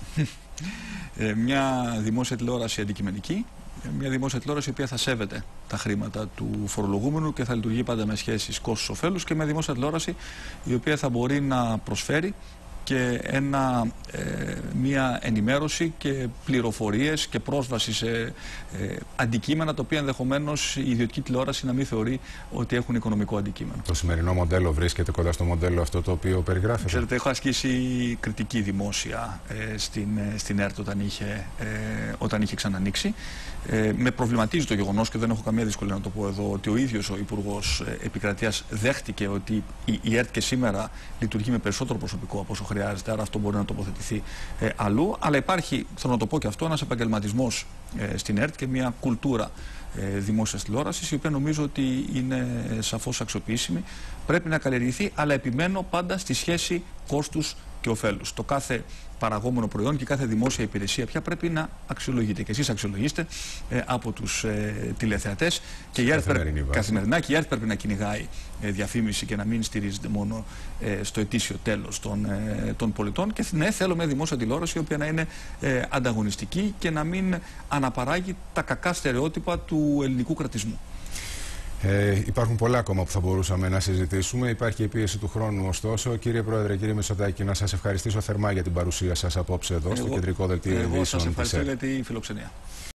Μια δημόσια τηλεόραση αντικειμενική. Μια δημόσια τηλεόραση η οποία θα σέβεται τα χρήματα του φορολογούμενου και θα λειτουργεί πάντα με σχέσεις κόστους-οφέλους, και μια δημόσια τηλεόραση η οποία θα μπορεί να προσφέρει και μία ενημέρωση και πληροφορίες και πρόσβαση σε αντικείμενα τα οποία ενδεχομένως η ιδιωτική τηλεόραση να μην θεωρεί ότι έχουν οικονομικό αντικείμενο. Το σημερινό μοντέλο βρίσκεται κοντά στο μοντέλο αυτό το οποίο περιγράφεται? Ξέρετε, έχω ασκήσει κριτική δημόσια στην ΕΡΤ όταν είχε ξανανοίξει. Με προβληματίζει το γεγονός, και δεν έχω καμία δυσκολία να το πω εδώ, ότι ο ίδιος ο Υπουργός Επικρατείας δέχτηκε ότι η ΕΡΤ και σήμερα λειτουργεί με περισσότερο προσωπικό από όσο χρειάζεται, άρα αυτό μπορεί να τοποθετηθεί αλλού. Αλλά υπάρχει, θέλω να το πω και αυτό, ένας επαγγελματισμός στην ΕΡΤ και μια κουλτούρα δημόσιας τηλεόρασης, η οποία νομίζω ότι είναι σαφώς αξιοποιήσιμη. Πρέπει να καλλιεργηθεί, αλλά επιμένω πάντα στη σχέση κόστους και ωφέλους. Το κάθε παραγόμενο προϊόν και κάθε δημόσια υπηρεσία πια πρέπει να αξιολογείται. Και εσείς αξιολογείστε από τους τηλεθεατές. Και η ΕΡΤ καθημερινά, και η ΕΡΤ πρέπει να κυνηγάει διαφήμιση και να μην στηρίζεται μόνο στο ετήσιο τέλος των πολιτών. Και ναι, θέλω μια δημόσια τηλεόραση η οποία να είναι ανταγωνιστική και να μην αναπαράγει τα κακά στερεότυπα του ελληνικού κρατισμού. Υπάρχουν πολλά ακόμα που θα μπορούσαμε να συζητήσουμε. Υπάρχει η πίεση του χρόνου, ωστόσο. Κύριε Πρόεδρε, κύριε Μητσοτάκη, να σας ευχαριστήσω θερμά για την παρουσία σας απόψε εδώ στο κεντρικό δελτίο ειδήσεων. Εγώ σας ευχαριστώ για τη φιλοξενία.